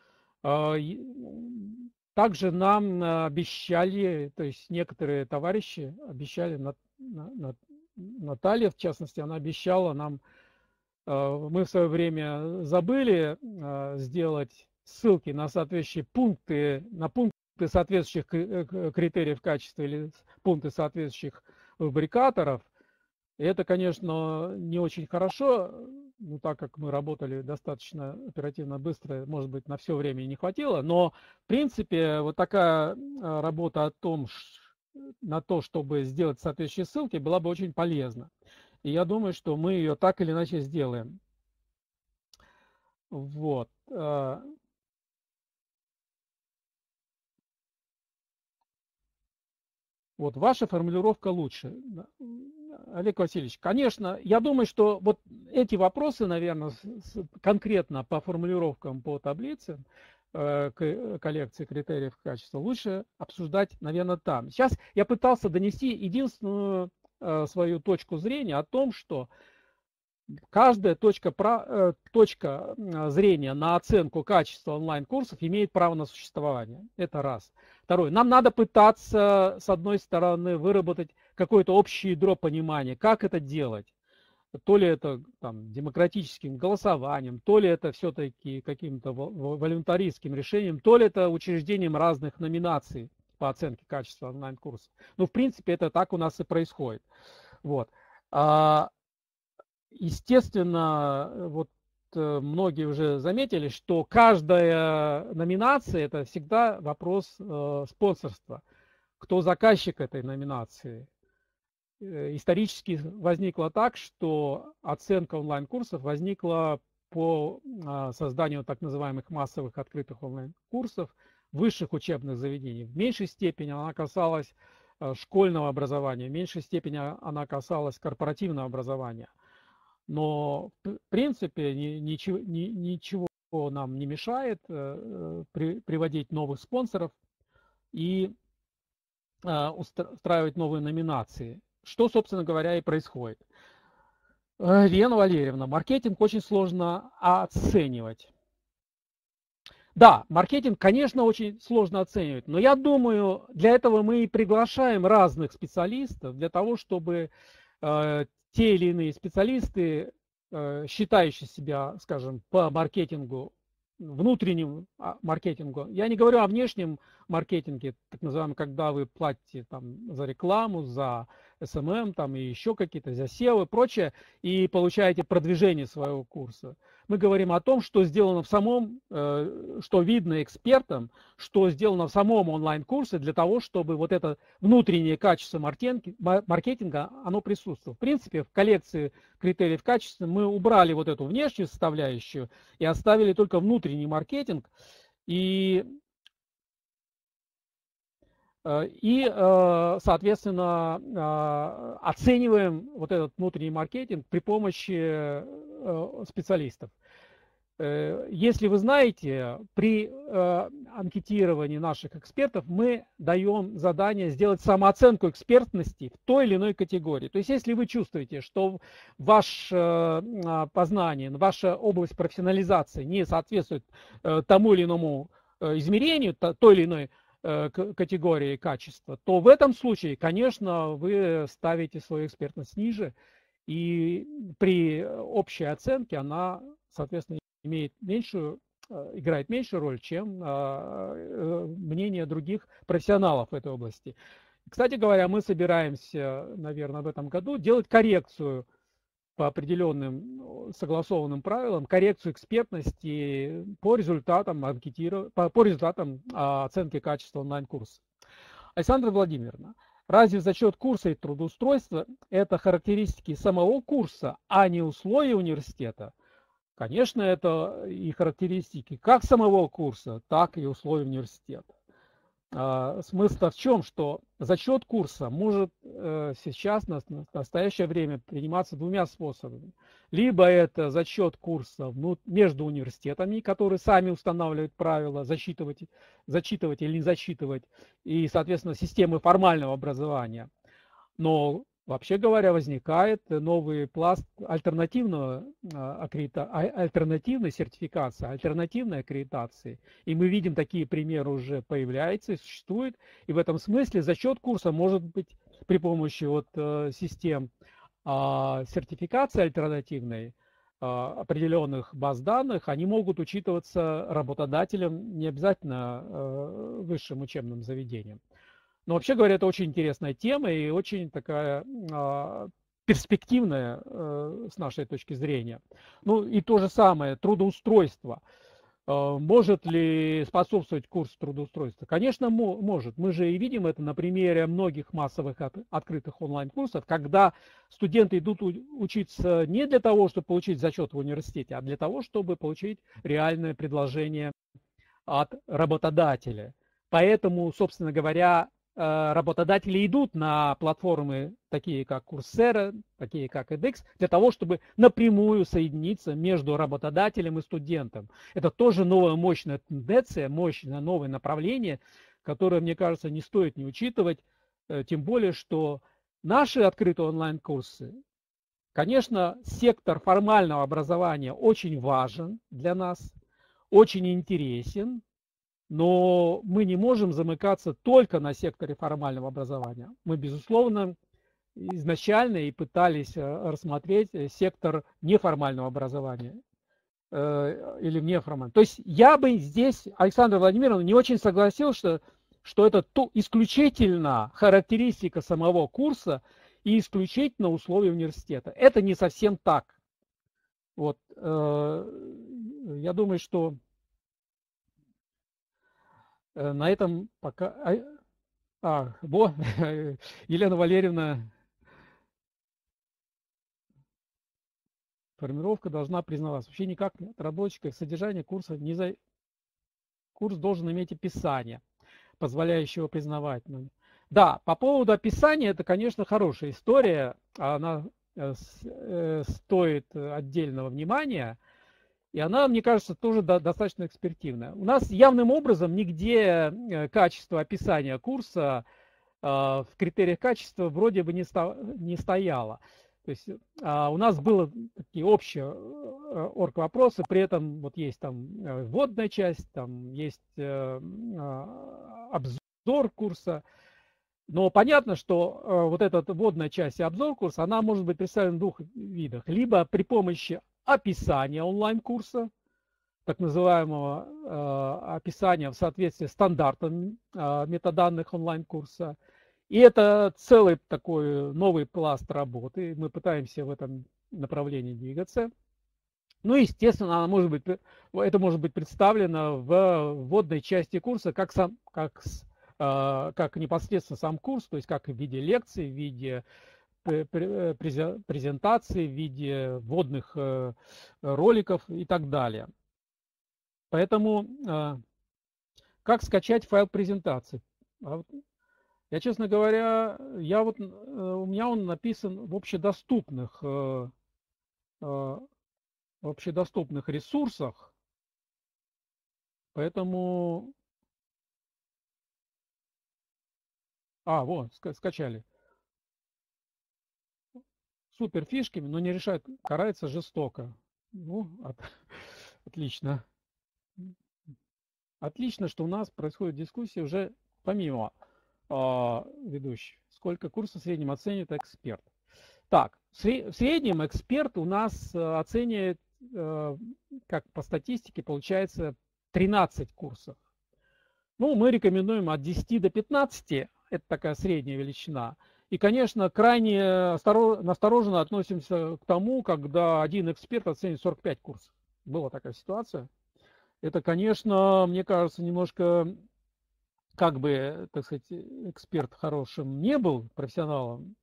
Также нам обещали, то есть некоторые товарищи обещали, Наталья в частности, она обещала нам, мы в свое время забыли сделать ссылки на соответствующие пункты, на пункты соответствующих критериев качества или пункты соответствующих рубрикаторов. И это, конечно, не очень хорошо, ну, так как мы работали достаточно оперативно быстро, может быть, на все время не хватило, но, в принципе, вот такая работа о том, на то, чтобы сделать соответствующие ссылки, была бы очень полезна. И я думаю, что мы ее так или иначе сделаем. Вот. Вот ваша формулировка лучше. Олег Васильевич, конечно, я думаю, что вот эти вопросы, наверное, конкретно по формулировкам по таблице э, коллекции критериев качества лучше обсуждать, наверное, там. Сейчас я пытался донести единственную э, свою точку зрения о том, что каждая точка, про, точка зрения на оценку качества онлайн-курсов имеет право на существование. Это раз. Второе. Нам надо пытаться, с одной стороны, выработать какое-то общее ядро понимания, как это делать. То ли это там, демократическим голосованием, то ли это все-таки каким-то волюнтаристским решением, то ли это учреждением разных номинаций по оценке качества онлайн-курсов. Ну, в принципе, это так у нас и происходит. Вот. Естественно, вот многие уже заметили, что каждая номинация – это всегда вопрос э, спонсорства. Кто заказчик этой номинации? Исторически возникло так, что оценка онлайн-курсов возникла по э, созданию так называемых массовых открытых онлайн-курсов высших учебных заведений. В меньшей степени она касалась э, школьного образования, в меньшей степени она касалась корпоративного образования. Но, в принципе, ничего, ничего нам не мешает приводить новых спонсоров и устраивать новые номинации, что, собственно говоря, и происходит. Лена Валерьевна, маркетинг очень сложно оценивать. Да, маркетинг, конечно, очень сложно оценивать, но я думаю, для этого мы и приглашаем разных специалистов, для того, чтобы те или иные специалисты, считающие себя, скажем, по маркетингу внутреннему маркетингу. Я не говорю о внешнем маркетинге, так называемом, когда вы платите там за рекламу, за эс эм эм там, и еще какие-то, за сео и прочее, и получаете продвижение своего курса. Мы говорим о том, что сделано в самом, что видно экспертам, что сделано в самом онлайн-курсе для того, чтобы вот это внутреннее качество маркетинга, оно присутствовало. В принципе, в коллекции критериев качества мы убрали вот эту внешнюю составляющую и оставили только внутренний маркетинг. И, и соответственно, оцениваем вот этот внутренний маркетинг при помощи специалистов. Если вы знаете, при анкетировании наших экспертов мы даем задание сделать самооценку экспертности в той или иной категории. То есть, если вы чувствуете, что ваше познание, ваша область профессионализации не соответствует тому или иному измерению, той или иной категории качества, то в этом случае, конечно, вы ставите свою экспертность ниже, и при общей оценке она, соответственно, имеет меньшую, играет меньшую роль, чем мнение других профессионалов в этой области. Кстати говоря, мы собираемся, наверное, в этом году делать коррекцию по определенным согласованным правилам, коррекцию экспертности по результатам, анкетиров... по результатам оценки качества онлайн-курса. Александра Владимировна, разве зачет курса и трудоустройства – это характеристики самого курса, а не условия университета? Конечно, это и характеристики как самого курса, так и условий университета. Смысл в чем, что зачет курса может сейчас, в настоящее время, приниматься двумя способами. Либо это зачет курса между университетами, которые сами устанавливают правила, зачитывать, зачитывать или не зачитывать, и, соответственно, системы формального образования. Но, вообще говоря, возникает новый пласт альтернативного, альтернативной сертификации, альтернативной аккредитации. И мы видим, такие примеры уже появляются и существуют. И в этом смысле зачет курса может быть при помощи вот систем сертификации альтернативной, определенных баз данных, они могут учитываться работодателем, не обязательно высшим учебным заведением. Но вообще говоря, это очень интересная тема и очень такая э, перспективная э, с нашей точки зрения. Ну и то же самое, трудоустройство. Э, может ли способствовать курс трудоустройства? Конечно, мо может. Мы же и видим это на примере многих массовых от открытых онлайн-курсов, когда студенты идут учиться не для того, чтобы получить зачет в университете, а для того, чтобы получить реальное предложение от работодателя. Поэтому, собственно говоря, работодатели идут на платформы, такие как Coursera, такие как edX, для того, чтобы напрямую соединиться между работодателем и студентом. Это тоже новая мощная тенденция, мощное новое направление, которое, мне кажется, не стоит не учитывать, тем более, что наши открытые онлайн-курсы, конечно, сектор формального образования очень важен для нас, очень интересен. Но мы не можем замыкаться только на секторе формального образования. Мы, безусловно, изначально и пытались рассмотреть сектор неформального образования э, или неформального. То есть я бы здесь, Александра Владимировна, не очень согласился, что, что это то, исключительно характеристика самого курса и исключительно условия университета. Это не совсем так. Вот, э, я думаю, что на этом пока... А, во, Елена Валерьевна, формировка должна признаваться. Вообще никак нет. Разработчика содержания курса не за... Курс должен иметь описание, позволяющего признавать. Да, по поводу описания, это, конечно, хорошая история. Она стоит отдельного внимания. И она, мне кажется, тоже достаточно экспертивная. У нас явным образом нигде качество описания курса в критериях качества вроде бы не, сто, не стояло. То есть у нас было такие общие орг-вопросы, при этом вот есть там вводная часть, там есть обзор курса. Но понятно, что вот эта вводная часть и обзор курса, она может быть представлена в двух видах. Либо при помощи описание онлайн-курса, так называемого э, описания в соответствии с стандартом э, метаданных онлайн-курса. И это целый такой новый пласт работы. Мы пытаемся в этом направлении двигаться. Ну, естественно, она может быть, это может быть представлено в вводной части курса как, сам, как, как непосредственно сам курс, то есть как в виде лекций, в виде презентаций, в виде вводных роликов и так далее. Поэтому как скачать файл презентации? Я, честно говоря, я вот, у меня он написан в общедоступных, в общедоступных ресурсах, поэтому... А, вот, скачали. Супер фишками, но не решает, карается жестоко. Ну, от, отлично. Отлично, что у нас происходит дискуссия уже помимо э, ведущих. Сколько курсов в среднем оценит эксперт? Так, в среднем эксперт у нас оценивает, э, как по статистике, получается тринадцать курсов. Ну, мы рекомендуем от десяти до пятнадцати, это такая средняя величина. И, конечно, крайне настороженно относимся к тому, когда один эксперт оценит сорок пять курсов. Была такая ситуация. Это, конечно, мне кажется, немножко, как бы, так сказать, эксперт хорошим не был, профессионалом.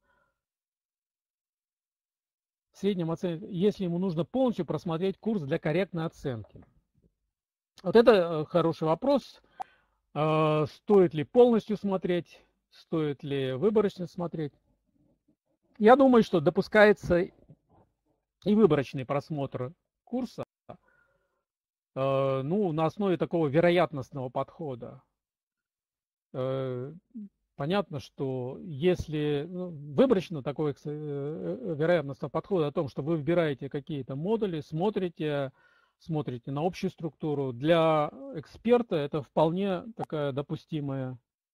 В среднем оценит, если ему нужно полностью просмотреть курс для корректной оценки. Вот это хороший вопрос. Стоит ли полностью смотреть, стоит ли выборочно смотреть? Я думаю, что допускается и выборочный просмотр курса, ну, на основе такого вероятностного подхода. Понятно, что если ну, выборочно такой вероятностного подхода о том, что вы выбираете какие-то модули, смотрите, смотрите на общую структуру, для эксперта это вполне такая допустимая.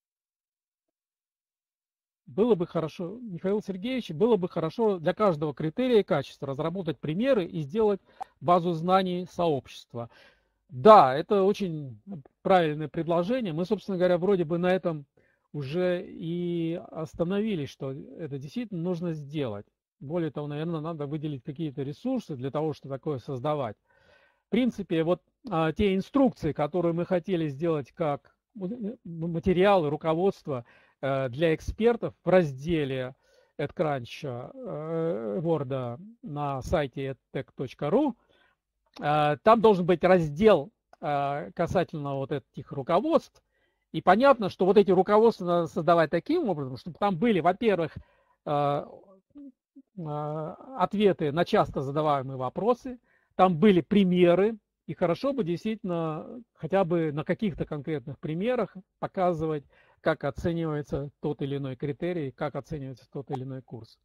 Было бы хорошо, Михаил Сергеевич, было бы хорошо для каждого критерия качества разработать примеры и сделать базу знаний сообщества. Да, это очень правильное предложение. Мы, собственно говоря, вроде бы на этом уже и остановились, что это действительно нужно сделать. Более того, наверное, надо выделить какие-то ресурсы для того, чтобы такое создавать. В принципе, вот а, те инструкции, которые мы хотели сделать как материалы, руководство э, для экспертов в разделе EdCrunch э, Word на сайте edtech точка ру, э, там должен быть раздел э, касательно вот этих руководств. И понятно, что вот эти руководства надо создавать таким образом, чтобы там были, во-первых, э, э, ответы на часто задаваемые вопросы, там были примеры, и хорошо бы действительно хотя бы на каких-то конкретных примерах показывать, как оценивается тот или иной критерий, как оценивается тот или иной курс.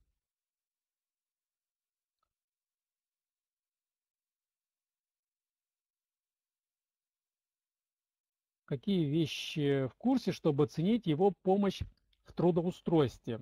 Какие вещи в курсе, чтобы оценить его помощь в трудоустройстве?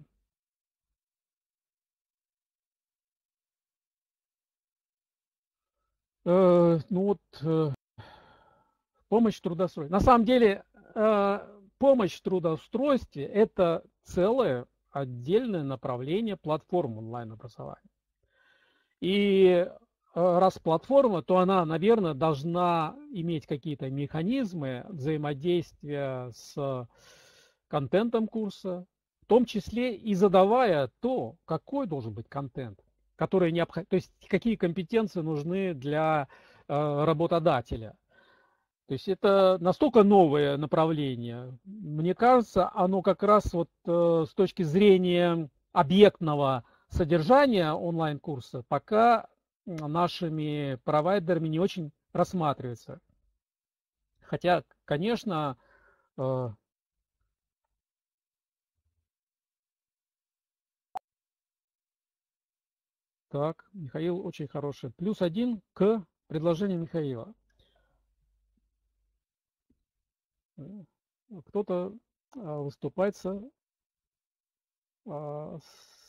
Э, ну вот, э, помощь в трудоустройстве. На самом деле, э, помощь в трудоустройстве – это целое отдельное направление платформ онлайн-образования. И раз платформа, то она, наверное, должна иметь какие-то механизмы взаимодействия с контентом курса, в том числе и задавая то, какой должен быть контент, который необходим, то есть какие компетенции нужны для э, работодателя. То есть это настолько новое направление. Мне кажется, оно как раз вот э, с точки зрения объектного содержания онлайн-курса пока нашими провайдерами не очень рассматривается. Хотя, конечно, э, так, Михаил очень хороший. Плюс один к предложению Михаила. Кто-то выступает с, с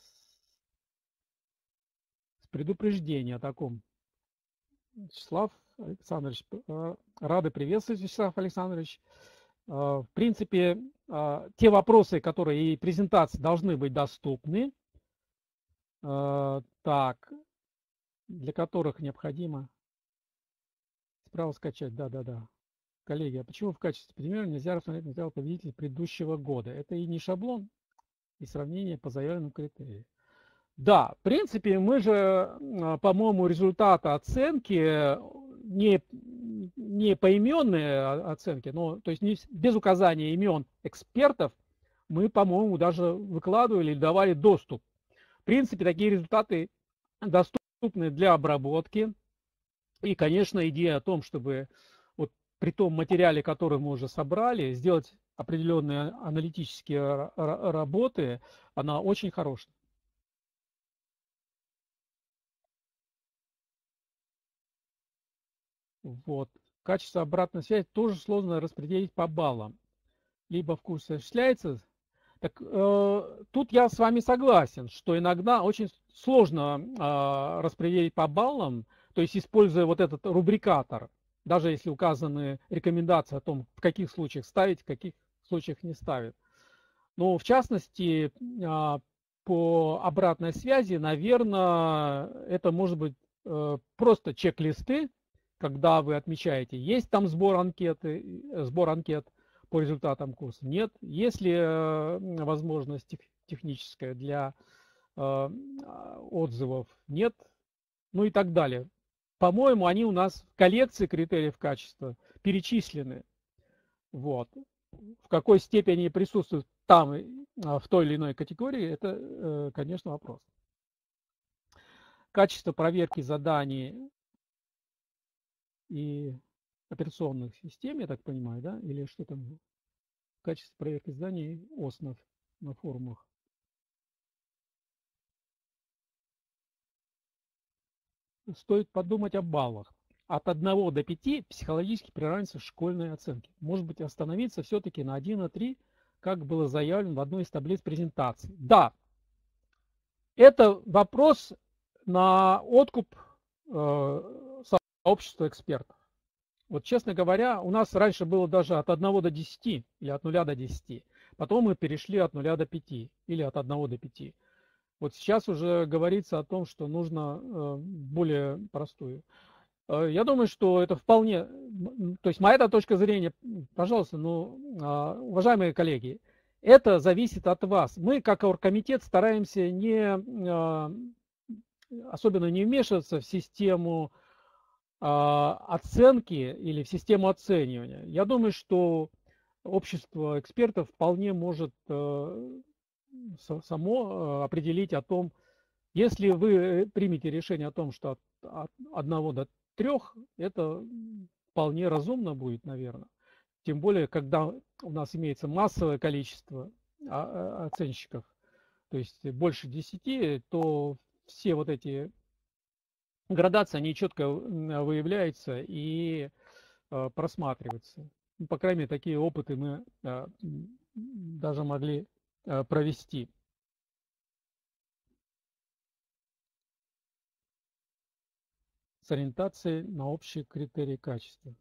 предупреждением о таком. Вячеслав Александрович, рады приветствовать, Вячеслав Александрович. В принципе, те вопросы, которые и презентации должны быть доступны, так, для которых необходимо справа скачать, да-да-да. Коллеги, а почему в качестве примера нельзя рассмотреть материал победителей предыдущего года? Это и не шаблон, и сравнение по заявленным критериям. Да, в принципе, мы же, по-моему, результаты оценки, не, не поименные оценки, но, то есть не, без указания имен экспертов, мы, по-моему, даже выкладывали или давали доступ. В принципе, такие результаты доступны для обработки. И, конечно, идея о том, чтобы вот при том материале, который мы уже собрали, сделать определенные аналитические работы, она очень хорошая. Вот. Качество обратной связи тоже сложно распределить по баллам. Либо в курсе осуществляется. Так, э, тут я с вами согласен, что иногда очень сложно э, распределить по баллам, то есть используя вот этот рубрикатор, даже если указаны рекомендации о том, в каких случаях ставить, в каких случаях не ставить. Но в частности, э, по обратной связи, наверное, это может быть э, просто чек-листы, когда вы отмечаете, есть там сбор анкеты, сбор анкет по результатам курса, нет. Есть ли возможность техническая для отзывов, нет, ну и так далее. По-моему, они у нас в коллекции критериев качества перечислены. Вот. В какой степени присутствуют там, в той или иной категории, это, конечно, вопрос. Качество проверки заданий и операционных систем, я так понимаю, да? Или что там? Качество проверки заданий ОСНов на форумах. Стоит подумать о баллах. От одного до пяти психологически приравниваются школьные оценки. Может быть, остановиться все-таки на один, на три, как было заявлено в одной из таблиц презентации. Да, это вопрос на откуп э, сообщества экспертов. Вот, честно говоря, у нас раньше было даже от одного до десяти или от нуля до десяти. Потом мы перешли от нуля до пяти или от одного до пяти. Вот сейчас уже говорится о том, что нужно э, более простую. Э, я думаю, что это вполне... То есть моя точка зрения, пожалуйста, ну, э, уважаемые коллеги, это зависит от вас. Мы, как оргкомитет, стараемся не, э, особенно не вмешиваться в систему оценки или в систему оценивания. Я думаю, что общество экспертов вполне может само определить о том, если вы примете решение о том, что от одного до трех, это вполне разумно будет, наверное. Тем более, когда у нас имеется массовое количество оценщиков, то есть больше десяти, то все вот эти градации, они четко выявляются и э, просматриваются. Ну, по крайней мере, такие опыты мы э, даже могли э, провести. С ориентацией на общие критерии качества.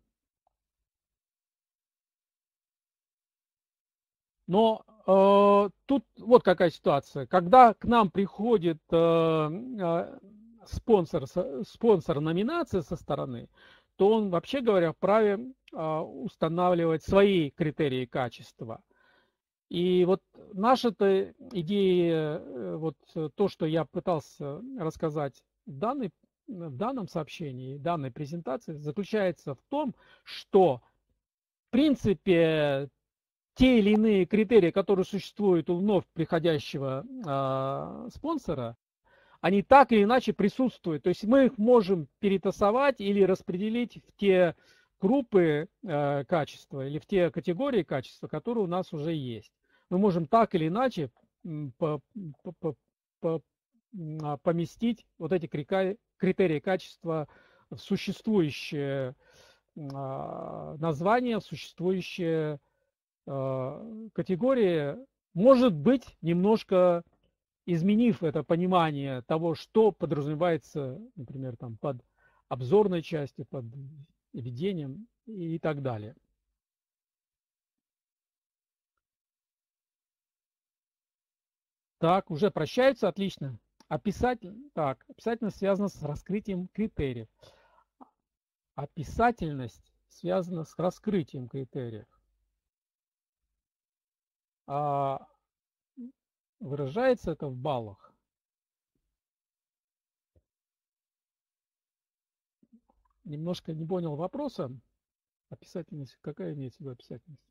Но э, тут вот какая ситуация. Когда к нам приходит э, э, спонсор, спонсор номинации со стороны, то он, вообще говоря, вправе а, устанавливать свои критерии качества. И вот наша-то идея, вот то, что я пытался рассказать в, данной, в данном сообщении, в данной презентации, заключается в том, что, в принципе, те или иные критерии, которые существуют у вновь приходящего а, спонсора, они так или иначе присутствуют. То есть мы их можем перетасовать или распределить в те группы э, качества или в те категории качества, которые у нас уже есть. Мы можем так или иначе по, по, по, поместить вот эти критерии качества в существующее э, название, в существующие э, категории. Может быть, немножко изменив это понимание того, что подразумевается, например, там, под обзорной части, под введением и так далее. Так, уже прощаются, отлично. Описатель, так, описательность связана с раскрытием критериев. Описательность связана с раскрытием критериев. А выражается это в баллах? Немножко не понял вопроса. Описательность, какая имеется в виду описательность?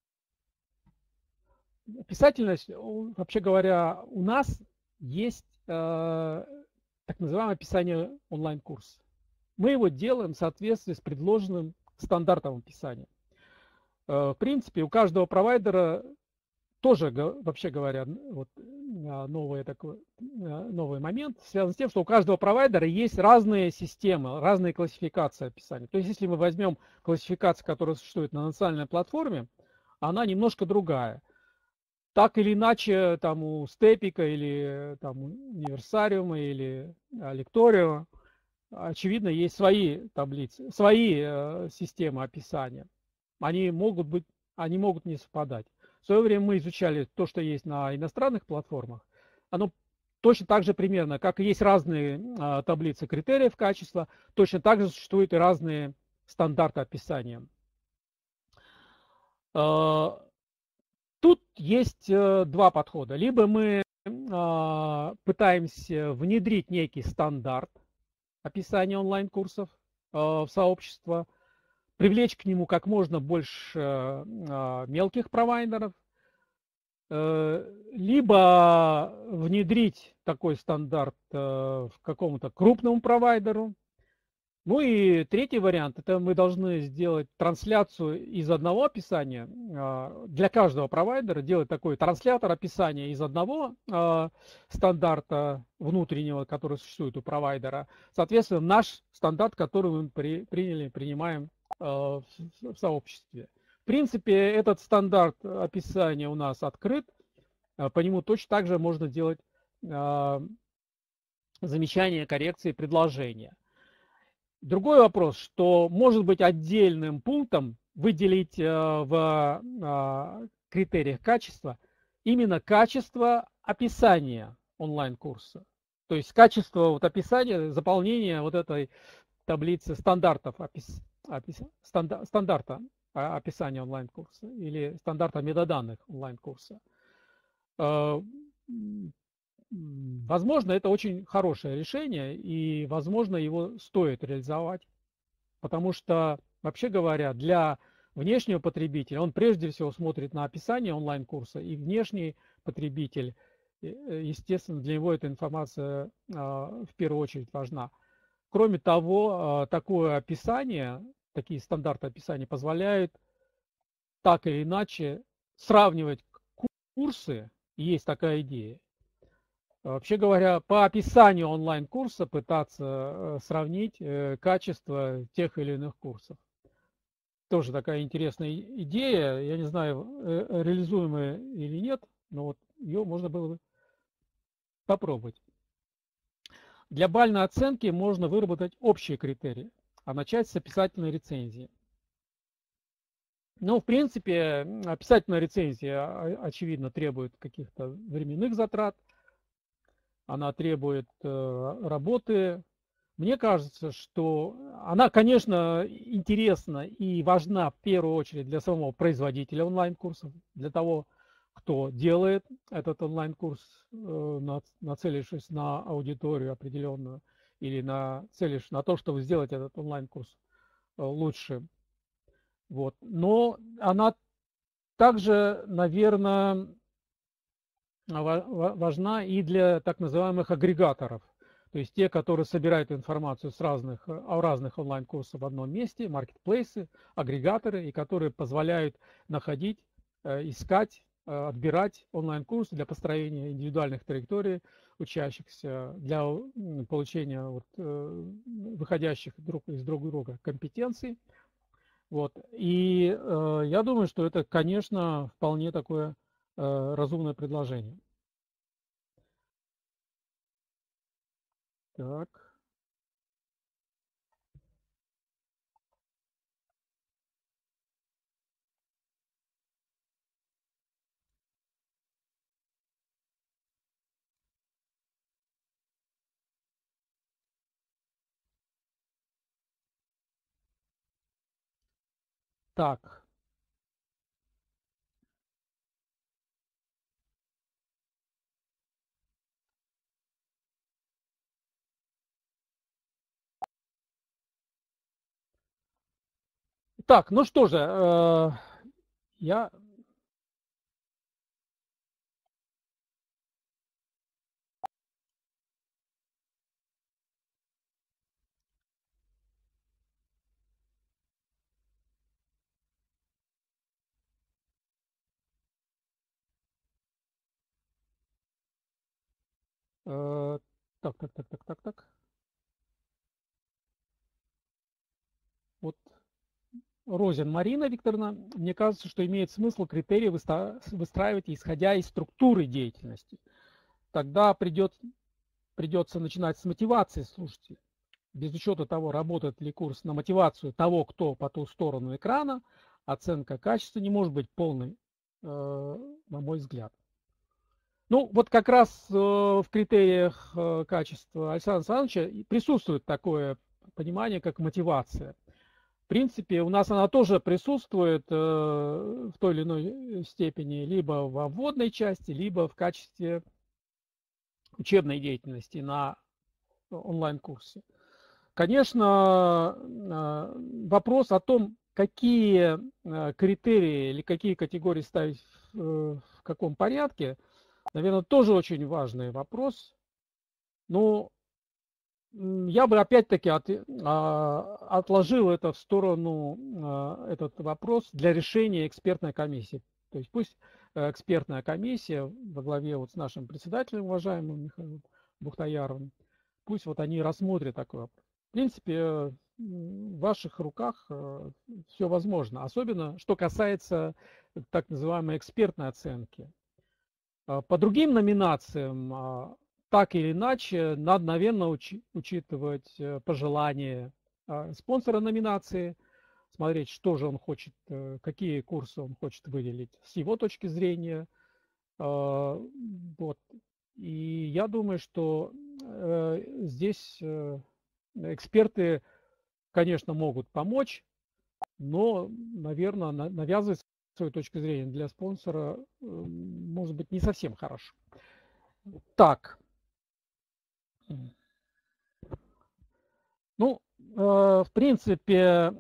Описательность, вообще говоря, у нас есть э, так называемое описание онлайн-курса. Мы его делаем в соответствии с предложенным стандартом описания. Э, в принципе, у каждого провайдера тоже, вообще говоря, вот новый, такой, новый момент связан с тем, что у каждого провайдера есть разные системы, разные классификации описания. То есть, если мы возьмем классификацию, которая существует на национальной платформе, она немножко другая. Так или иначе, там у Степика или там Универсариума или Лекторио, очевидно, есть свои таблицы, свои э, системы описания. Они могут быть, они могут не совпадать. В свое время мы изучали то, что есть на иностранных платформах. Оно точно так же примерно, как и есть разные э, таблицы критериев качества, точно так же существуют и разные стандарты описания. Э, Тут есть э, два подхода. Либо мы э, пытаемся внедрить некий стандарт описания онлайн-курсов э, в сообщество, привлечь к нему как можно больше э, мелких провайдеров, э, либо внедрить такой стандарт э, в какому-то крупному провайдеру. Ну и третий вариант, это мы должны сделать трансляцию из одного описания для каждого провайдера, делать такой транслятор описания из одного стандарта внутреннего, который существует у провайдера. Соответственно, наш стандарт, который мы при, приняли, принимаем в сообществе. В принципе, этот стандарт описания у нас открыт, по нему точно так же можно делать замечания, коррекции, предложения. Другой вопрос, что может быть отдельным пунктом выделить в критериях качества именно качество описания онлайн-курса. То есть качество вот описания, заполнения вот этой таблицы стандартов опис, опис, стандар, стандарта описания онлайн-курса или стандарта метаданных онлайн-курса. Возможно, это очень хорошее решение, и, возможно, его стоит реализовать, потому что, вообще говоря, для внешнего потребителя он прежде всего смотрит на описание онлайн-курса, и внешний потребитель, естественно, для него эта информация в первую очередь важна. Кроме того, такое описание, такие стандарты описания позволяют так или иначе сравнивать курсы, есть такая идея. Вообще говоря, по описанию онлайн-курса пытаться сравнить качество тех или иных курсов. Тоже такая интересная идея. Я не знаю, реализуемая или нет, но вот ее можно было бы попробовать. Для бальной оценки можно выработать общие критерии, а начать с описательной рецензии. Ну, в принципе, описательная рецензия, очевидно, требует каких-то временных затрат. Она требует э, работы. Мне кажется, что она, конечно, интересна и важна в первую очередь для самого производителя онлайн-курсов, для того, кто делает этот онлайн-курс, э, нацелившись на аудиторию определенную или нацелившись на то, чтобы сделать этот онлайн-курс э, лучше. Вот. Но она также, наверное, важна и для так называемых агрегаторов, то есть те, которые собирают информацию с разных, о разных онлайн-курсах в одном месте, маркетплейсы, агрегаторы, и которые позволяют находить, искать, отбирать онлайн-курсы для построения индивидуальных траекторий учащихся, для получения вот, выходящих друг из друг друга компетенций. Вот. И э, я думаю, что это, конечно, вполне такое разумное предложение. Так. Так. Так, ну что же, э, я... Э, так, так, так, так, так, так. Вот Розин Марина Викторовна, мне кажется, что имеет смысл критерии выстраивать, исходя из структуры деятельности. Тогда придет, придется начинать с мотивации слушателя. Без учета того, работает ли курс на мотивацию того, кто по ту сторону экрана, оценка качества не может быть полной, на мой взгляд. Ну, вот как раз в критериях качества Александра Александровича присутствует такое понимание, как мотивация. В принципе, у нас она тоже присутствует в той или иной степени либо во вводной части, либо в качестве учебной деятельности на онлайн-курсе. Конечно, вопрос о том, какие критерии или какие категории ставить в каком порядке, наверное, тоже очень важный вопрос. Но я бы опять-таки от, отложил это в сторону, этот вопрос для решения экспертной комиссии. То есть пусть экспертная комиссия во главе вот с нашим председателем, уважаемым Михаилом Бухтаяровым, пусть вот они рассмотрят такой вопрос. В принципе, в ваших руках все возможно, особенно что касается так называемой экспертной оценки. По другим номинациям, так или иначе, надо, наверное, учи, учитывать пожелания спонсора номинации, смотреть, что же он хочет, какие курсы он хочет выделить с его точки зрения. Вот. И я думаю, что здесь эксперты, конечно, могут помочь, но, наверное, навязывать свою точку зрения для спонсора может быть не совсем хорошо. Так. Ну, в принципе,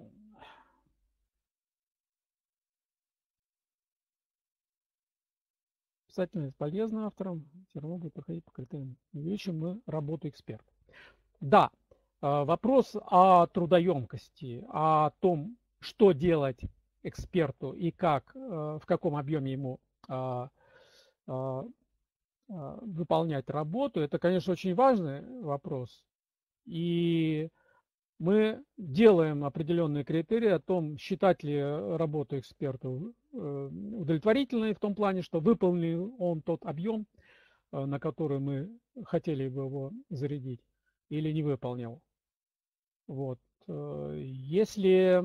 писательность полезна авторам, все равно будет проходить по критериям. Увеличим мы работу эксперта. Да, вопрос о трудоемкости, о том, что делать эксперту и как, в каком объеме ему выполнять работу, это, конечно, очень важный вопрос. И мы делаем определенные критерии о том, считать ли работу эксперта удовлетворительной в том плане, что выполнил он тот объем, на который мы хотели бы его зарядить, или не выполнил. Вот. Если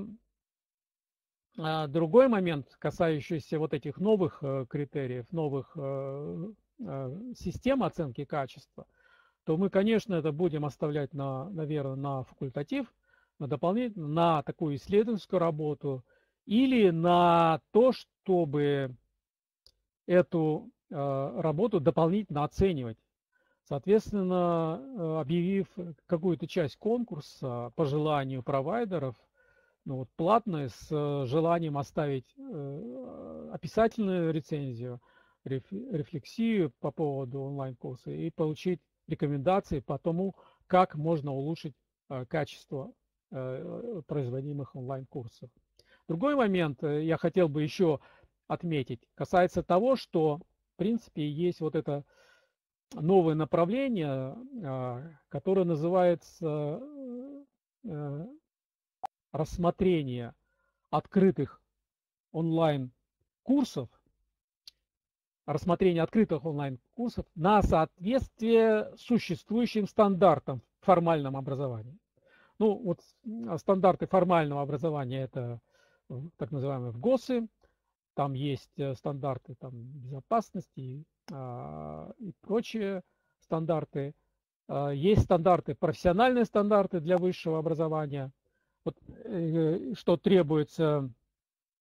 другой момент, касающийся вот этих новых критериев, новых систем оценки качества, то мы, конечно, это будем оставлять, на, наверное, на факультатив, на дополнительно, на такую исследовательскую работу или на то, чтобы эту э, работу дополнительно оценивать. Соответственно, объявив какую-то часть конкурса по желанию провайдеров, ну, вот, платной, с желанием оставить э, описательную рецензию, реф, рефлексию по поводу онлайн-курса и получить рекомендации по тому, как можно улучшить э, качество э, производимых онлайн-курсов. Другой момент я хотел бы еще отметить, касается того, что в принципе есть вот это новое направление, э, которое называется э, рассмотрение открытых онлайн-курсов, рассмотрение открытых онлайн-курсов на соответствие существующим стандартам в формальном образовании. Ну, вот стандарты формального образования — это так называемые ГОСы, там есть стандарты там, безопасности а, и прочие стандарты. А, есть стандарты, профессиональные стандарты для высшего образования, вот, э, что требуется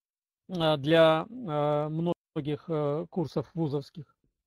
для многих курсов вузовских.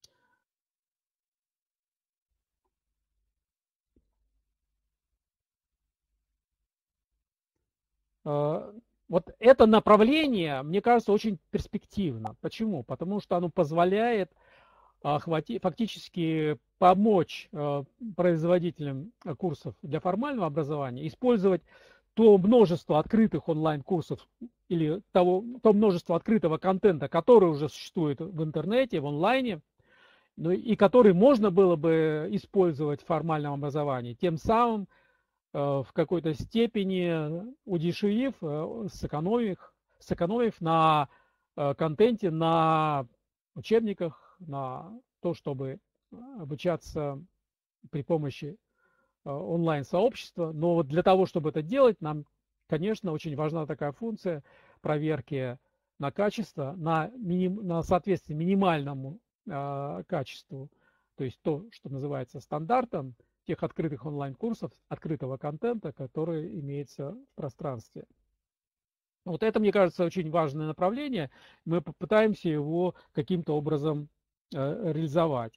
Вот это направление, мне кажется, очень перспективно. Почему? Потому что оно позволяет фактически помочь производителям курсов для формального образования использовать то множество открытых онлайн-курсов или того, то множество открытого контента, который уже существует в интернете, в онлайне, ну, и который можно было бы использовать в формальном образовании, тем самым в какой-то степени удешевив, сэкономив, сэкономив на контенте, на учебниках, на то, чтобы обучаться при помощи онлайн-сообщества. Но вот для того, чтобы это делать, нам, конечно, очень важна такая функция проверки на качество, на, миним, на соответствие минимальному э, качеству, то есть то, что называется стандартом тех открытых онлайн-курсов, открытого контента, который имеется в пространстве. Вот это, мне кажется, очень важное направление. Мы попытаемся его каким-то образом э, реализовать.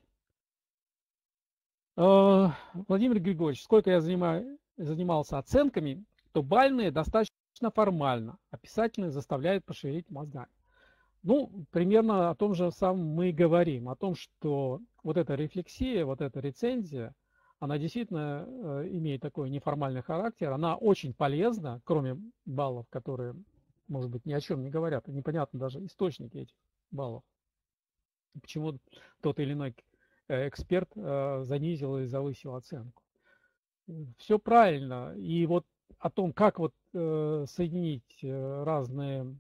Э, Владимир Григорьевич, сколько я занимаю, занимался оценками, то бальные достаточно формально, а писательные заставляют пошевелить мозгами. Ну, примерно о том же самом мы и говорим, о том, что вот эта рефлексия, вот эта рецензия, она действительно э, имеет такой неформальный характер, она очень полезна, кроме баллов, которые, может быть, ни о чем не говорят, непонятно даже источники этих баллов. Почему тот или иной эксперт э, занизил или завысил оценку. Все правильно. И вот о том, как вот э, соединить разные,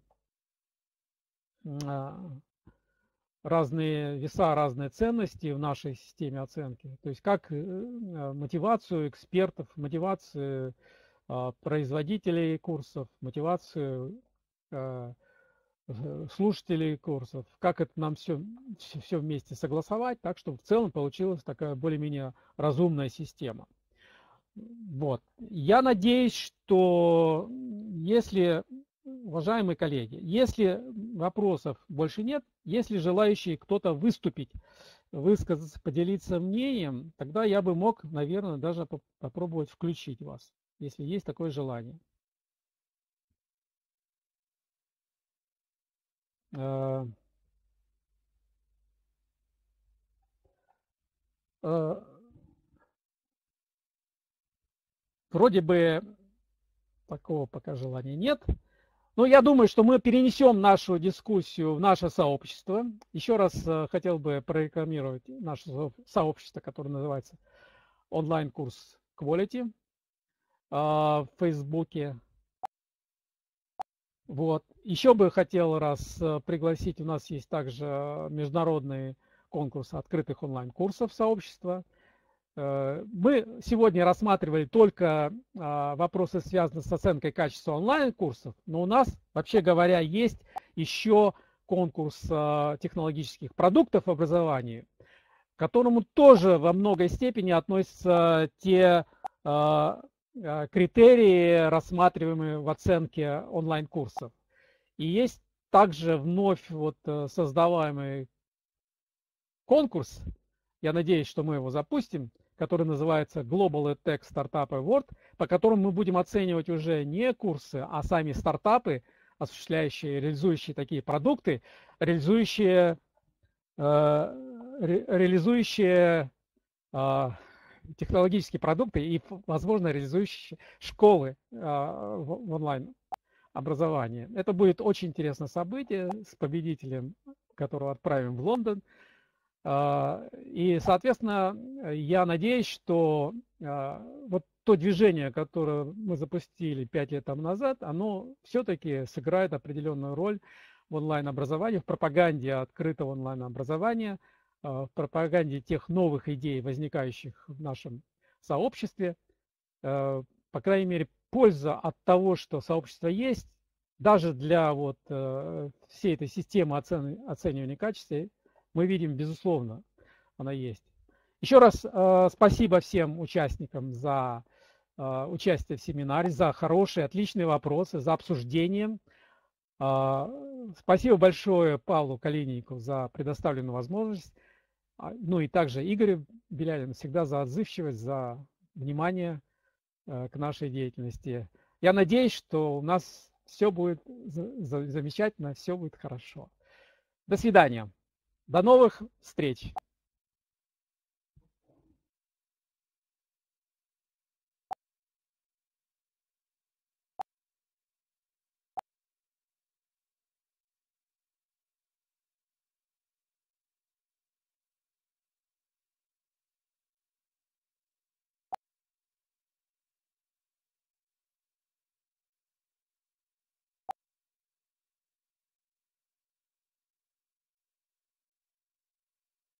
э, разные веса, разные ценности в нашей системе оценки, то есть как э, мотивацию экспертов, мотивацию э, производителей курсов, мотивацию э, слушателей курсов, как это нам все, все, все вместе согласовать, так чтобы в целом получилась такая более-менее разумная система. Вот. Я надеюсь, что если, уважаемые коллеги, если вопросов больше нет, если желающий кто-то выступить, высказаться, поделиться мнением, тогда я бы мог, наверное, даже попробовать включить вас, если есть такое желание. Вроде бы такого пока желания нет. Но я думаю, что мы перенесем нашу дискуссию в наше сообщество. Еще раз хотел бы прорекламировать наше сообщество, которое называется онлайн-курс Quality в Фейсбуке. Вот. Еще бы хотел раз пригласить, у нас есть также международный конкурс открытых онлайн-курсов сообщества. Мы сегодня рассматривали только вопросы, связанные с оценкой качества онлайн-курсов, но у нас, вообще говоря, есть еще конкурс технологических продуктов в образовании, к которому тоже во многой степени относятся те критерии, рассматриваемые в оценке онлайн-курсов. И есть также вновь вот создаваемый конкурс, я надеюсь, что мы его запустим, который называется Global EdTech Startup Award, по которому мы будем оценивать уже не курсы, а сами стартапы, осуществляющие, реализующие такие продукты, реализующие, э, ре, реализующие э, технологические продукты и, возможно, реализующие школы э, в, в онлайн-образовании. Это будет очень интересное событие с победителем, которого отправим в Лондон. И, соответственно, я надеюсь, что вот то движение, которое мы запустили пять лет тому назад, оно все-таки сыграет определенную роль в онлайн-образовании, в пропаганде открытого онлайн-образования, в пропаганде тех новых идей, возникающих в нашем сообществе. По крайней мере, польза от того, что сообщество есть, даже для вот всей этой системы оценивания качества, мы видим, безусловно, она есть. Еще раз э, спасибо всем участникам за э, участие в семинаре, за хорошие, отличные вопросы, за обсуждение. Э, Спасибо большое Павлу Калиннику за предоставленную возможность. Ну и также Игорю Белялину всегда за отзывчивость, за внимание к нашей деятельности. Я надеюсь, что у нас все будет замечательно, все будет хорошо. До свидания. До новых встреч.